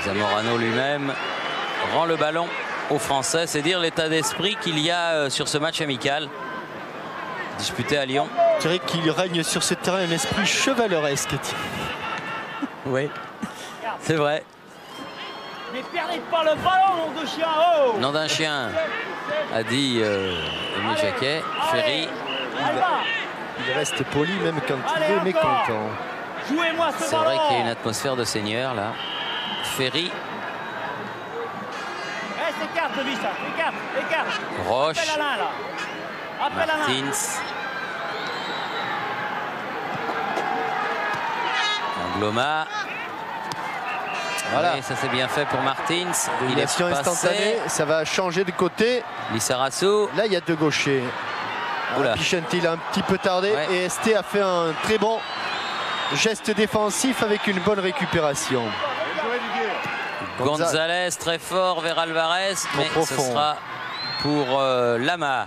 Zamorano lui-même rend le ballon aux Français. C'est dire l'état d'esprit qu'il y a sur ce match amical disputé à Lyon. Je dirais qu'il règne sur ce terrain un esprit chevaleresque. Oui, c'est vrai. Mais perdez pas le ballon, nom de chien. Oh, nom d'un chien, a dit euh, Émile Jacquet. Ferry. Il, il reste poli même quand allez, il est mécontent. Jouez-moi ce C'est vrai qu'il y a une atmosphère de seigneur là. Ferry. Eh, écarte lui ça, écarte, écarte. Roche. Appelle Alain, là. Appelle Martins. Angloma. Voilà. Oui, ça c'est bien fait pour Martins. Domination instantanée, ça va changer de côté. Lissarazu. Là, il y a deux gauchers. Pichenti, il a un petit peu tardé. Ouais. Et Esté a fait un très bon geste défensif avec une bonne récupération. Gonzalez très fort vers Alvarez, mais profond. Ce sera pour euh, Lama.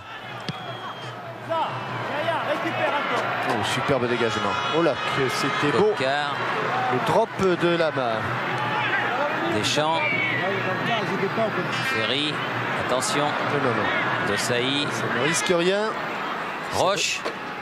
Oh, superbe dégagement. Oh là, que c'était beau. Le drop de Lama. Deschamps. Ferry. Attention. Non, non, non. Desailly. Ça ne risque rien. Roche.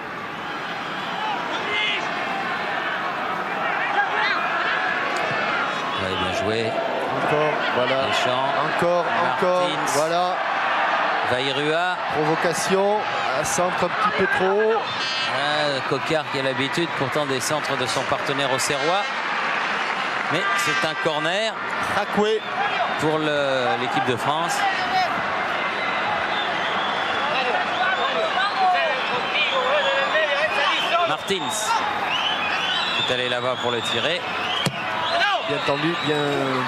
Ouais, bien joué. Encore, voilà. Deschamps. Encore, Martins. encore. Voilà. Vairua. Provocation. Un centre un petit peu trop haut. Ah, Coquard qui a l'habitude pourtant des centres de son partenaire auxerrois. Mais c'est un corner. Rakwe. Pour l'équipe de France. Martins. Est allé là-bas pour le tirer. Bien tendu, bien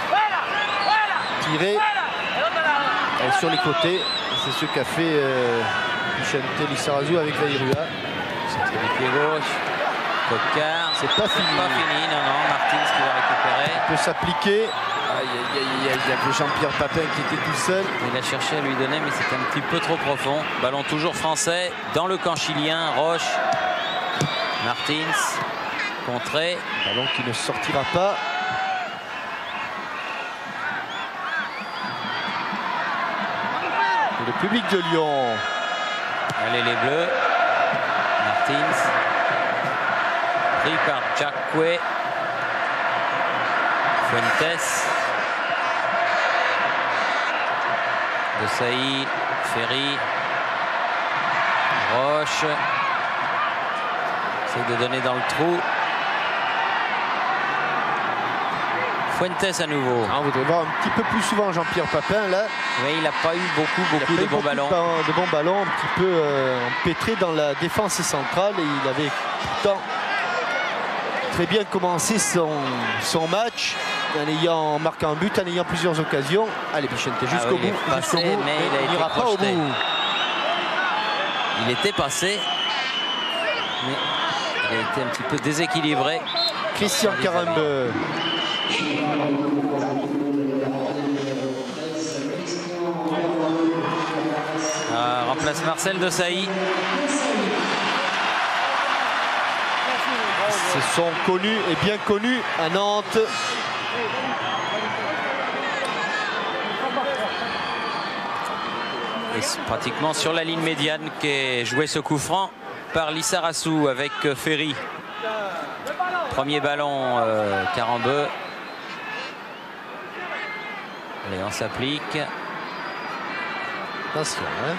tiré. Et sur les côtés. C'est ce qu'a fait euh, Pichenti Lissarazu avec Vairua. C'est les pieds gauche. Coquard. C'est pas fini. pas fini, non, non. Martins qui va récupérer. Il peut s'appliquer. Il y avait Jean-Pierre Papin qui était tout seul. Il a cherché à lui donner, mais c'était un petit peu trop profond. Ballon toujours français dans le camp chilien. Roche. Martins. Contré. Ballon qui ne sortira pas. Et le public de Lyon. Allez les Bleus. Martins. Pris par Jacque. Fuentes. Desailly. Ferry. Roche. Essaye de donner dans le trou. Fuentes à nouveau. Ah, on voudrait voir un petit peu plus souvent Jean-Pierre Papin là. Mais il n'a pas eu beaucoup, beaucoup de bons ballons. De bons ballons, un petit peu euh, empêtré dans la défense centrale. Et il avait pourtant très bien commencé son, son match en ayant marqué un but, en ayant plusieurs occasions. Allez, Pichenti, jusqu'au ah oui, bout. Passé, jusqu'au bout, mais il n'ira pas au bout. Il était passé, mais il a été un petit peu déséquilibré. Christian Karembeu. Ah, remplace Marcel Desailly. Se sont connus et bien connus à Nantes. Et c'est pratiquement sur la ligne médiane qu'est joué ce coup franc par Lissarazu avec Ferry. Premier ballon, euh, Karembeu. Allez, on s'applique. Attention, hein.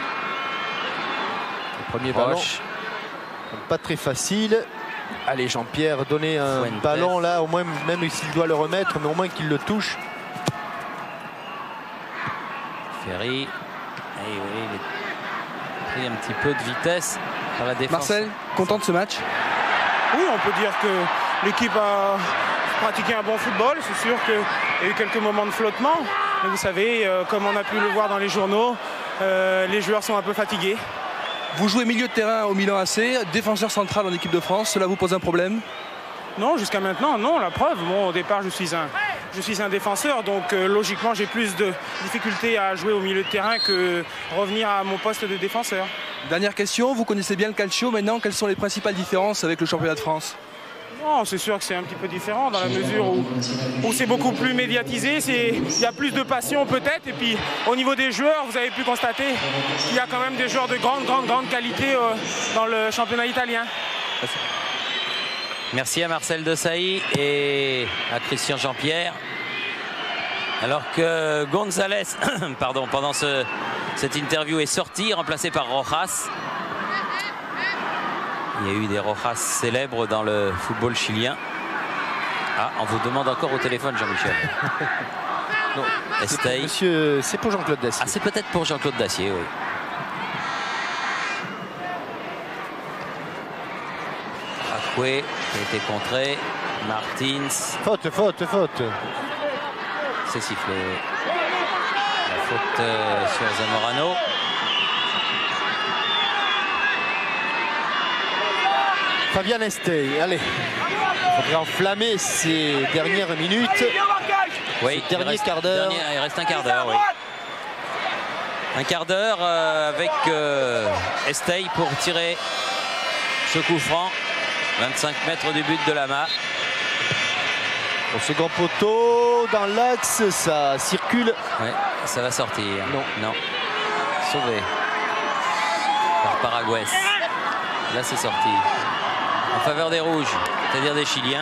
Le premier Roche. Ballon. Pas très facile. Allez, Jean-Pierre, donner un Fuentes. Ballon là, au moins, même s'il doit le remettre, mais au moins qu'il le touche. Ferry. Et oui, il a pris un petit peu de vitesse par la défense. Marcel, content de ce match? Oui, on peut dire que l'équipe a pratiqué un bon football. C'est sûr qu'il y a eu quelques moments de flottement. Mais vous savez, euh, comme on a pu le voir dans les journaux, euh, les joueurs sont un peu fatigués. Vous jouez milieu de terrain au Milan A C, défenseur central en équipe de France. Cela vous pose un problème? Non, jusqu'à maintenant, non. La preuve, bon, au départ, je suis un, je suis un défenseur. Donc, euh, logiquement, j'ai plus de difficultés à jouer au milieu de terrain que revenir à mon poste de défenseur. Dernière question, vous connaissez bien le calcio. Maintenant, quelles sont les principales différences avec le championnat de France? Non, c'est sûr que c'est un petit peu différent dans la mesure où, où c'est beaucoup plus médiatisé, il y a plus de passion peut-être, et puis au niveau des joueurs, vous avez pu constater qu'il y a quand même des joueurs de grande, grande, grande qualité euh, dans le championnat italien. Merci à Marcel Desailly et à Christian Jean-Pierre. Alors que Gonzalez, pardon, pendant ce, cette interview est sorti, remplacé par Rojas. Il y a eu des Rojas célèbres dans le football chilien. Ah, on vous demande encore au téléphone, Jean-Michel. Non, Estey. Monsieur, c'est pour Jean-Claude Dacier. Ah, c'est peut-être pour Jean-Claude Dacier, oui. Akwe qui a été contré. Martins. Faute, faute, faute. C'est sifflé. La faute euh, sur Zamorano. Fabien Estey, allez. Il faudrait enflammer ces dernières minutes. Oui, ce dernier reste, quart d'heure. dernier, il reste un quart d'heure, oui. Un quart d'heure euh, avec euh, Estey pour tirer ce coup franc. vingt-cinq mètres du but de Lama. Au second poteau, dans l'axe, ça circule. Ouais, ça va sortir. Non. Non. Sauvé par Paraguay. Là, c'est sorti. En faveur des Rouges, c'est-à-dire des Chiliens.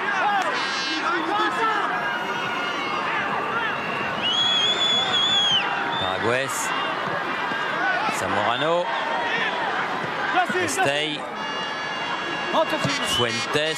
Paraguay. Zamorano. Estey. Fuentes.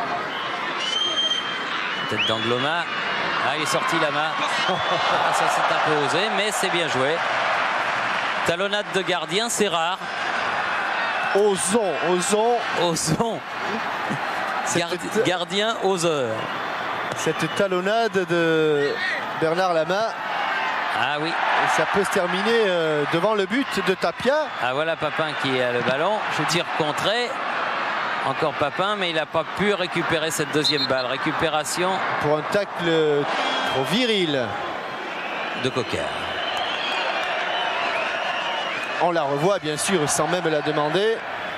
Tête d'Angloma. Ah, il est sorti Lama. Ah, ça c'est un peu osé, mais c'est bien joué. Talonnade de gardien, c'est rare. Osons, osons. Osons. Gardi gardien oseur. Cette talonnade de Bernard Lama. Ah oui. Et ça peut se terminer euh, devant le but de Tapia. Ah voilà Papin qui a le ballon. Je tire contré. Encore Papin, mais il n'a pas pu récupérer cette deuxième balle. Récupération pour un tacle trop viril de Coquard. On la revoit bien sûr sans même la demander.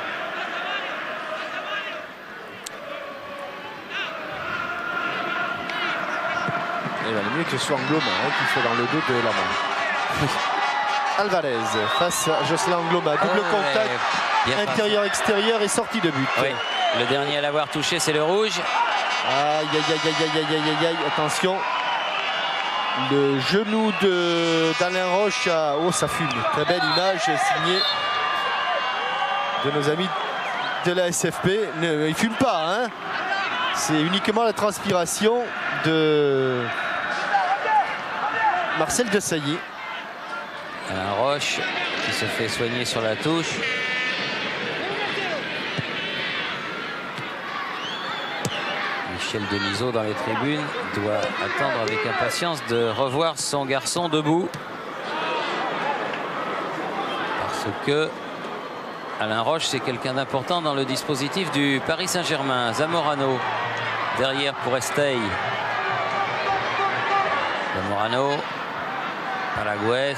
Il valait mieux que ce soit Angloma hein, qui soit dans le dos de la main. Alvarez face à Jocelyn Angloma. Double oh, contact intérieur-extérieur et sortie de but. Oui. Le dernier à l'avoir touché, c'est le rouge. Aïe, aïe, aïe, aïe, aïe, aïe, aïe, aïe, attention. Le genou d'Alain Roche. A... Oh, ça fume. Très belle image signée de nos amis de la S F P. Ne, il fume pas, hein. C'est uniquement la transpiration de Marcel Desailly. Alain Roche qui se fait soigner sur la touche. Michel Denisot dans les tribunes doit attendre avec impatience de revoir son garçon debout. Parce que Alain Roche, c'est quelqu'un d'important dans le dispositif du Paris Saint-Germain. Zamorano derrière pour Estey. Zamorano, Paraguay.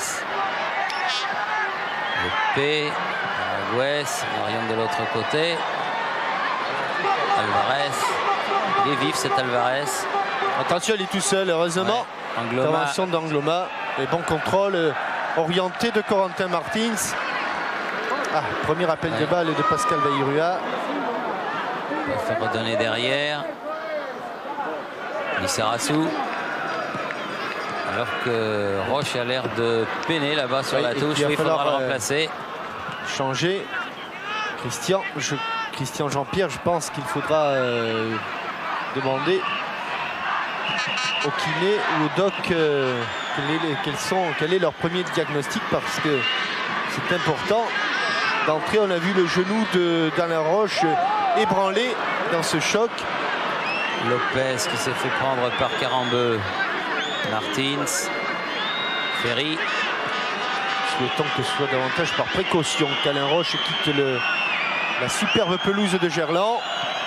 Le P, Paraguay, Marion de l'autre côté. Alvarez. Il est vif cet Alvarez. Attention, il est tout seul, heureusement. Ouais. Intervention d'Angloma. Et bon contrôle euh, orienté de Corentin Martins. Ah, premier appel ouais. de balle de Pascal Bayrua. Il va faire redonner derrière. Lissarassou. Alors que Roche a l'air de peiner là-bas sur oui, la touche. Il, il faudra le remplacer. Euh, changer. Christian, je, Christian Jean-Pierre, je pense qu'il faudra euh, demander au kiné ou au doc euh, quel, est, quels sont, quel est leur premier diagnostic parce que c'est important. D'entrée, on a vu le genou d'Alain Roche ébranlé dans ce choc. Lopez qui s'est fait prendre par Carambeu. Martins, Ferry. Souhaitons que ce soit davantage par précaution qu'Alain Roche quitte le, la superbe pelouse de Gerland.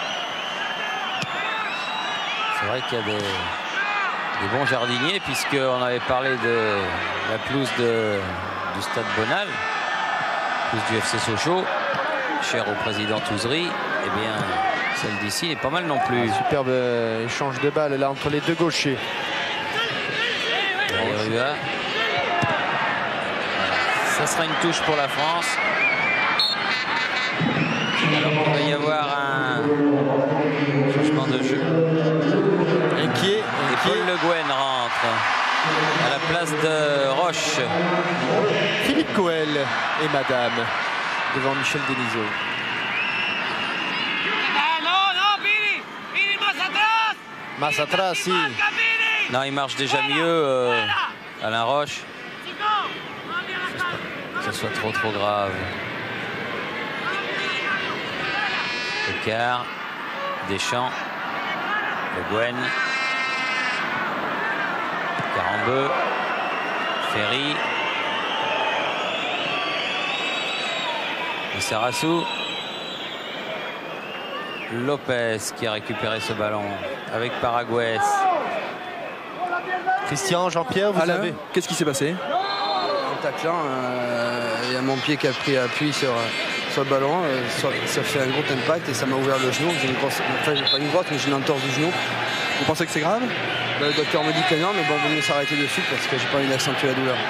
C'est vrai qu'il y a des, des bons jardiniers puisqu'on avait parlé de la pelouse de, du Stade Bonal, pelouse du F C Sochaux, cher au président Touzery. Eh bien, Celle d'ici est pas mal non plus. Ah, superbe euh, échange de balles là entre les deux gauchers. Aérua. Ça sera une touche pour la France. Alors il va y avoir un changement de jeu. Inquiet. Et Paul Le Guen rentre à la place de Roche. Philippe Coel et Madame devant Michel Denisot. Massatra, si. Non, il marche déjà mieux, euh, Alain Roche. Que ce soit trop trop grave. Écart. Deschamps. Le Guen. Carambeu. Ferry. Sarassou. Lopez qui a récupéré ce ballon avec Paraguès. Christian, Jean-Pierre, vous Alain, avez... qu'est-ce qui s'est passé? En taclant, euh, il y a mon pied qui a pris appui sur, sur le ballon. Euh, ça, ça fait un gros impact et ça m'a ouvert le genou. J'ai une grosse, enfin, j'ai pas une grosse, mais j'ai une entorse du genou. Vous pensez que c'est grave? Le docteur me dit que non, mais bon, vaut mieux s'arrêter de suite parce que j'ai pas envie d'accentuer la douleur.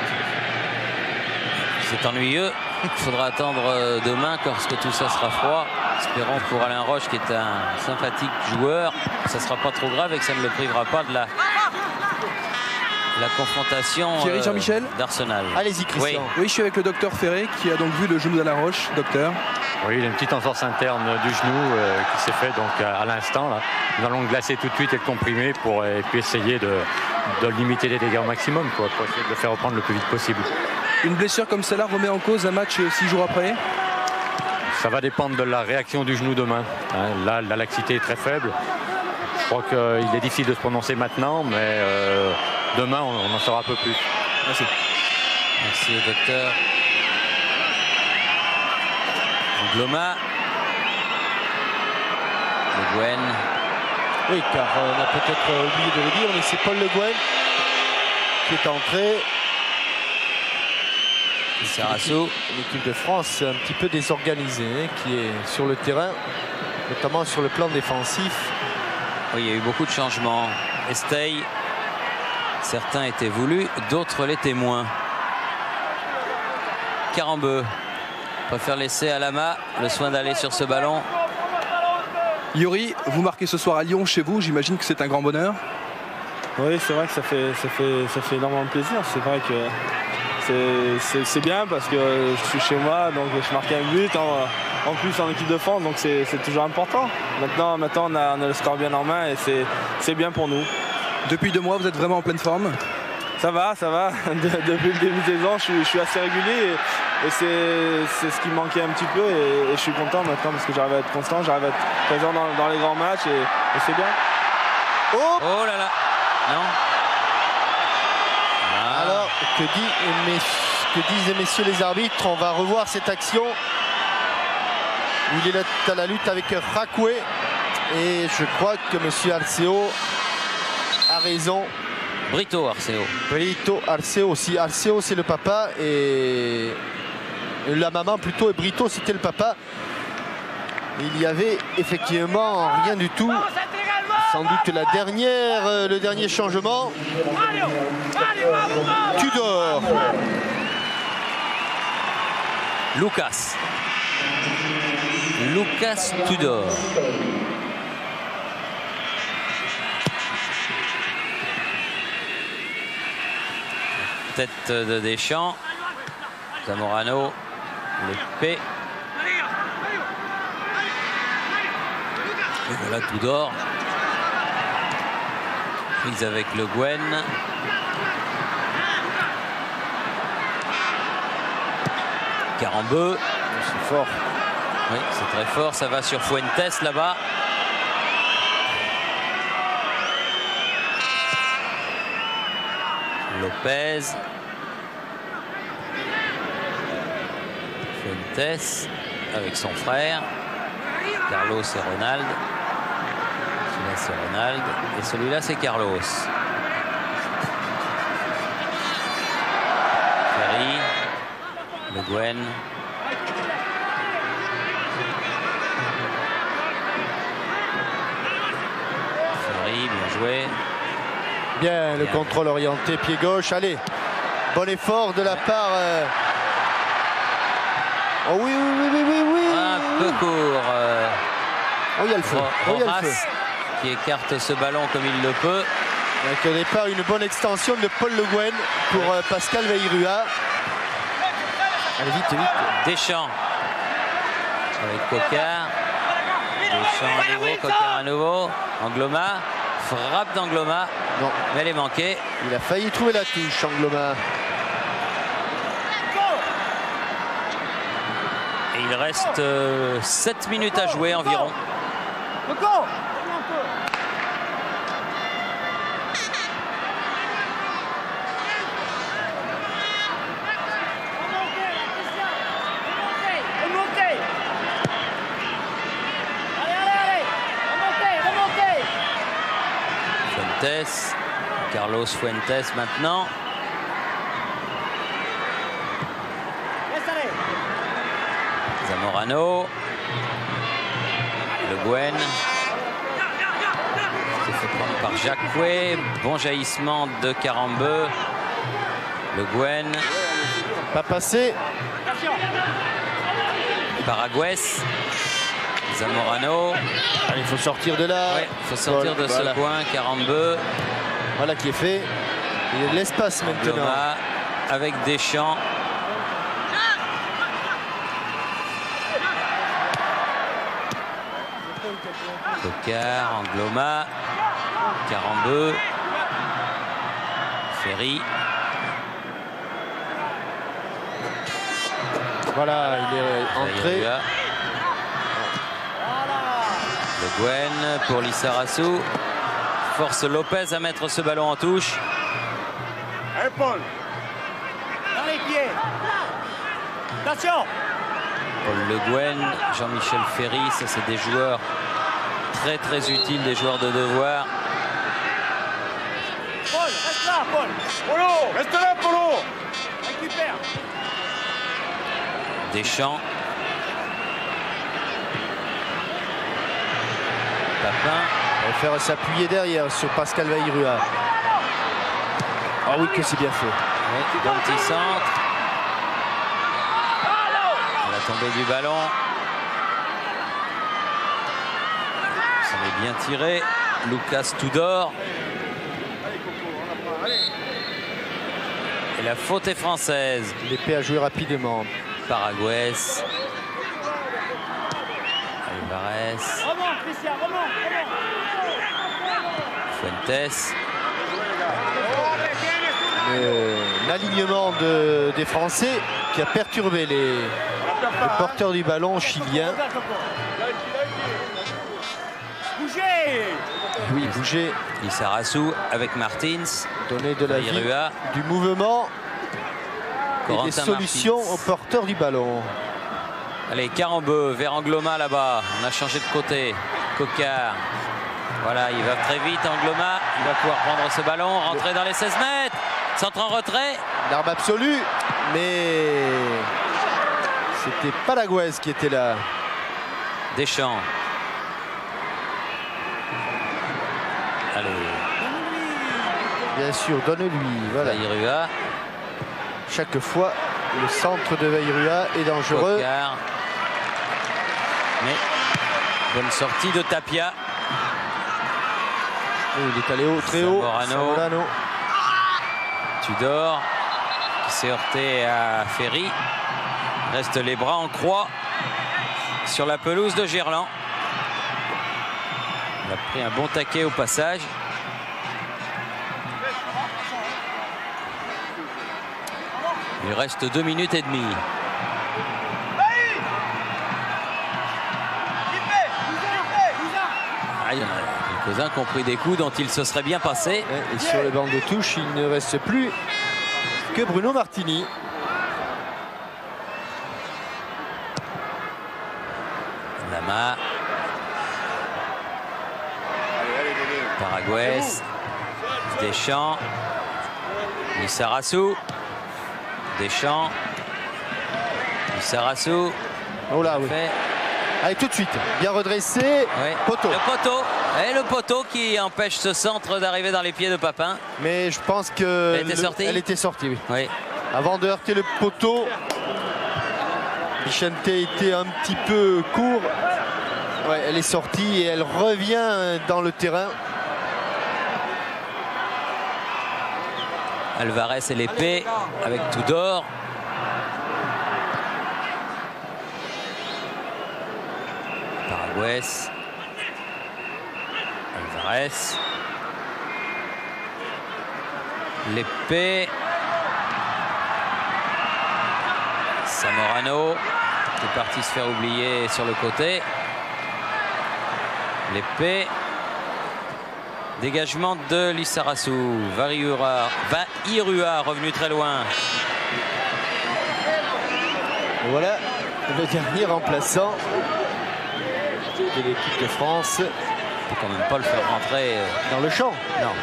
C'est ennuyeux. Il faudra attendre demain lorsque tout ça sera froid. Espérons pour Alain Roche, qui est un sympathique joueur, ça ne sera pas trop grave et que ça ne le privera pas de la, la confrontation Thierry Jean-Michel d'Arsenal. Allez-y, Christian. Oui, je suis avec le docteur Ferré qui a donc vu le genou d'Alain Roche. Docteur. Oui, il a une petite entorse interne du genou euh, qui s'est fait donc à, à l'instant. Là. Nous allons le glacer tout de suite et le comprimer pour et puis essayer de, de limiter les dégâts au maximum, quoi, pour essayer de le faire reprendre le plus vite possible. Une blessure comme celle-là remet en cause un match six jours après? Ça va dépendre de la réaction du genou demain. Hein, là, la laxité est très faible. Je crois qu'il est difficile de se prononcer maintenant, mais euh, demain, on, on en saura un peu plus. Merci. Merci au docteur. Gloma. Le Guen. Oui, car on a peut-être oublié de le dire, mais c'est Paul Le Guen qui est entré. Sarassou. L'équipe de France un petit peu désorganisée, hein, qui est sur le terrain, notamment sur le plan défensif. Oui, il y a eu beaucoup de changements. Estey, certains étaient voulus, d'autres l'étaient moins. Carambeu préfère laisser à Lama le soin d'aller sur ce ballon. Yori, vous marquez ce soir à Lyon chez vous, j'imagine que c'est un grand bonheur. Oui, c'est vrai que ça fait, ça fait, ça fait énormément plaisir. C'est vrai que c'est bien parce que je suis chez moi, donc je marquais un but en, en plus en équipe de France, donc c'est toujours important. Maintenant, maintenant on, a, on a le score bien en main et c'est bien pour nous. Depuis deux mois, vous êtes vraiment en pleine forme? Ça va, ça va. De, depuis le début de saison, je suis, je suis assez régulier et, et c'est ce qui me manquait un petit peu et, et je suis content maintenant parce que j'arrive à être constant, j'arrive à être présent dans, dans les grands matchs et, et c'est bien. Oh, oh là là, non. Ah. Alors, que, dit, mes, que disent messieurs les arbitres? On va revoir cette action où il est à la lutte avec Rakoué et je crois que monsieur Arceo a raison. Brito Arceo. Brito Arceo aussi. Arceo c'est le papa et la maman plutôt, et Brito c'était le papa. Il y avait effectivement rien du tout. Sans doute la dernière, euh, le dernier changement. Tudor. Lucas. Lucas Tudor. Tête de Deschamps. Zamorano. L'épée. Et voilà Tudor. Prise avec Le Guen. Carambeu. C'est fort. Oui, c'est très fort. Ça va sur Fuentes là-bas. Lopez. Fuentes avec son frère. Carlos et Ronald. Celui-là c'est Ronald. Et celui-là c'est Carlos. Ferry. Le Guen. Ferry, bien joué. Bien, le Bien. contrôle orienté, pied gauche. Allez, bon effort de la part... euh, Oh oui, oui, oui, oui, oui, oui. Un peu court. euh, Oh, il y a le feu. Ro- Oh, il y a le Rojas feu. qui écarte ce ballon comme il le peut. Donc au départ, une bonne extension de Paul Le Guen pour euh, Pascal Veirua. Allez, vite, vite. Deschamps avec Cocard. Deschamps à nouveau, Cocard à nouveau. Angloma, frappe d'Angloma, Non, mais elle est manquée. il a failli trouver la touche, Angloma. Et il reste euh, sept minutes à jouer environ. Fuentes, Carlos Fuentes maintenant. Zamorano. Le Guen. Se fait prendre par Jacquet. Bon jaillissement de Carambeu. Le Guen. Pas passé. Paraguès. Zamorano. Allez, il faut sortir de là. Il faut sortir de Voilà. ce coin. Carambeu. Voilà qui est fait. Il y a de l'espace maintenant. Angloma avec Deschamps. Cocard, Angloma, Carambeu, Ferry. Voilà, il est entré. Veirua. Le Guen pour Lissarassou. Force Lopez à mettre ce ballon en touche. Allez, Paul. Dans les pieds. Attention. Paul Le Guen, Jean-Michel Ferry, ça c'est des joueurs très très utiles, des joueurs de devoir. Paul, reste là, Paul. Polo, reste là, Polo. Récupère. Deschamps. Papin. Il va faire s'appuyer derrière sur Pascal Veirua. Ah oui, que c'est bien fait. Oui, bon petit centre. La tombée du ballon. Ça est bien tiré. Lucas Tudor. Et la faute est française. L'épée a joué rapidement. Paraguès. Alvarez. Remonte, Christian, remonte, remonte. Fuentes. Euh, L'alignement de, des Français qui a perturbé les, les porteurs du ballon chiliens. Bougez. Oui, bouger, Lissarassou avec Martins. donner de la vie, Veirua. du mouvement et des Corentin solutions Martins. aux porteurs du ballon. Allez, Carambeu vers Angloma là-bas. On a changé de côté. Cocard. Voilà, il va très vite. Angloma, il va pouvoir prendre ce ballon, rentrer dans les seize mètres. Centre en retrait. L'arme absolue, mais c'était Paraguès qui était là. Deschamps. Allez, Bien sûr, donne-lui. Voilà. Veirua. Chaque fois, le centre de Veirua est dangereux. Cocard. Mais bonne sortie de Tapia. Oh, il est allé haut, très haut. Zamorano. Zamorano. Tudor qui s'est heurté à Ferry. Reste les bras en croix sur la pelouse de Gerland. Il a pris un bon taquet au passage. Il reste deux minutes et demie. Ah, il y en a quelques-uns qui ont pris des coups dont il se serait bien passé. Et sur le banc de touche, il ne reste plus que Bruno Martini. Lama. Paraguès. Deschamps. Lissarassou. Deschamps. Lissarassou. Oh là, oui. Fait. Allez, tout de suite. Bien redressé. Ouais. Poteau. Le poteau. Et le poteau qui empêche ce centre d'arriver dans les pieds de Papin. Mais je pense que Elle était le- sortie elle était sortie, oui. Oui. Avant de heurter le poteau, Bichente était un petit peu court. Ouais, elle est sortie et elle revient dans le terrain. Alvarez et l'épée avec Tudor. Paraguès. Alvarez. L'épée. Zamorano qui est parti se faire oublier sur le côté. L'épée. Dégagement de Lissarazu. Vairua, Vairua revenu très loin. Voilà le dernier remplaçant de l'équipe de France. Il faut quand même pas le faire rentrer dans le champ. Non.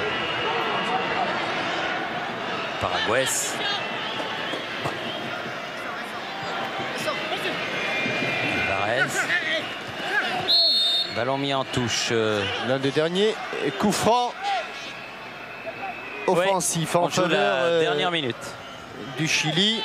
Paraguès. Alvarez. Ballon mis en touche. L'un des derniers coups francs offensifs oui, en faveur la euh, dernière minute du Chili.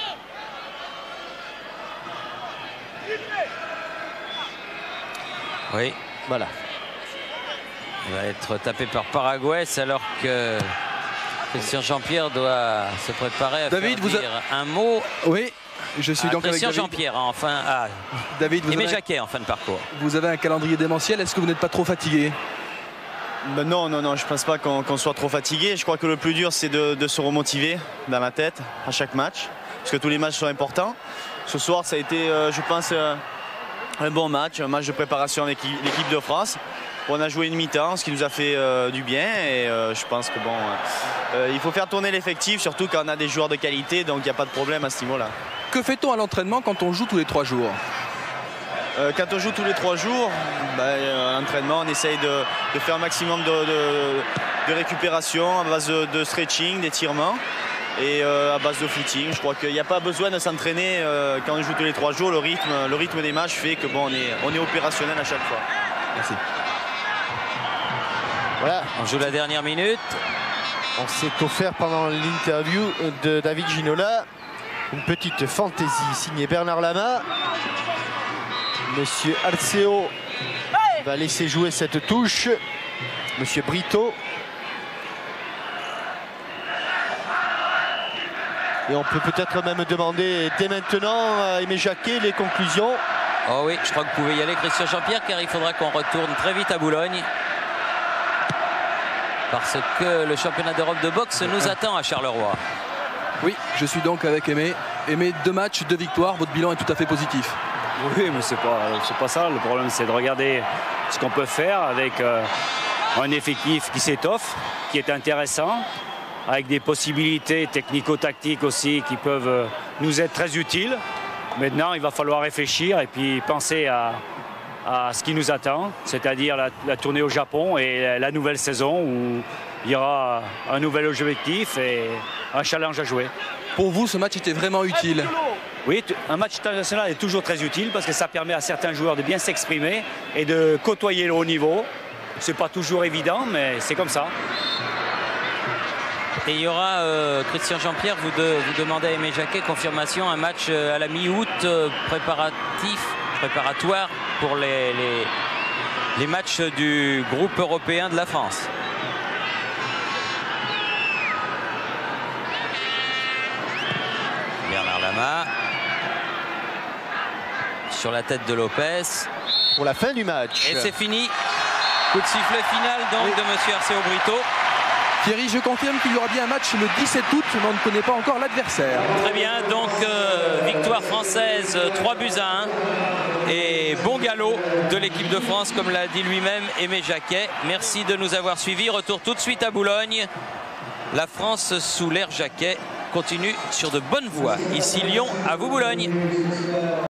Oui. Voilà. Il va être tapé par Paraguès alors que Christian Jean-Pierre doit se préparer à David, faire vous dire un mot. Oui, je suis à donc avec Christian David. Jean-Pierre enfin. Ah, David, vous Aimé avez, Jacquet en fin de parcours. vous avez un calendrier démentiel. Est-ce que vous n'êtes pas trop fatigué? Ben non, non, non, je pense pas qu'on qu'on soit trop fatigué. Je crois que le plus dur, c'est de, de se remotiver dans ma tête à chaque match, parce que tous les matchs sont importants. Ce soir, ça a été, euh, je pense, euh, un bon match, un match de préparation avec l'équipe de France. On a joué une mi-temps, ce qui nous a fait euh, du bien, et euh, je pense que bon, euh, il faut faire tourner l'effectif, surtout quand on a des joueurs de qualité, donc il n'y a pas de problème à ce niveau-là. Que fait-on à l'entraînement quand on joue tous les trois jours? Euh, quand on joue tous les trois jours, ben, euh, à l'entraînement, on essaye de, de faire un maximum de, de, de récupération à base de, de stretching, d'étirement et euh, à base de footing. Je crois qu'il n'y a pas besoin de s'entraîner euh, quand on joue tous les trois jours. Le rythme, le rythme des matchs fait que bon, on est, on est opérationnel à chaque fois. Merci. Voilà. On joue la dernière minute. On s'est offert pendant l'interview de David Ginola une petite fantaisie signée Bernard Lama. Monsieur Arceo va laisser jouer cette touche. Monsieur Brito. Et on peut peut-être même demander dès maintenant à Aimé Jacquet les conclusions. Oh oui, je crois que vous pouvez y aller, Christian Jean-Pierre, car il faudra qu'on retourne très vite à Boulogne. Parce que le championnat d'Europe de boxe nous attend à Charleroi. Oui, je suis donc avec Aimé. Aimé, deux matchs, deux victoires. Votre bilan est tout à fait positif. Oui, mais c'est pas, c'est pas ça. Le problème, c'est de regarder ce qu'on peut faire avec euh, un effectif qui s'étoffe, qui est intéressant, avec des possibilités technico-tactiques aussi qui peuvent euh, nous être très utiles. Maintenant, il va falloir réfléchir et puis penser à, à ce qui nous attend, c'est-à-dire la, la tournée au Japon et la, la nouvelle saison où il y aura un nouvel objectif et un challenge à jouer. Pour vous, ce match était vraiment utile? Oui, un match international est toujours très utile parce que ça permet à certains joueurs de bien s'exprimer et de côtoyer le haut niveau. C'est pas toujours évident, mais c'est comme ça. Et il y aura, euh, Christian Jean-Pierre, vous, de, vous demandez à Aimé Jacquet, confirmation, un match euh, à la mi-août euh, préparatif, préparatoire pour les, les, les matchs du groupe européen de la France. Bernard Lama sur la tête de Lopez. Pour la fin du match. Et c'est fini. Coup de sifflet final donc oui. de monsieur Arceo Brito. Thierry, je confirme qu'il y aura bien un match le dix-sept août, mais on ne connaît pas encore l'adversaire. Très bien, donc euh, victoire française, trois buts à un. Et bon galop de l'équipe de France, comme l'a dit lui-même Aimé Jacquet. Merci de nous avoir suivis. Retour tout de suite à Boulogne. La France sous l'ère Jacquet continue sur de bonnes voies. Ici Lyon, à vous Boulogne.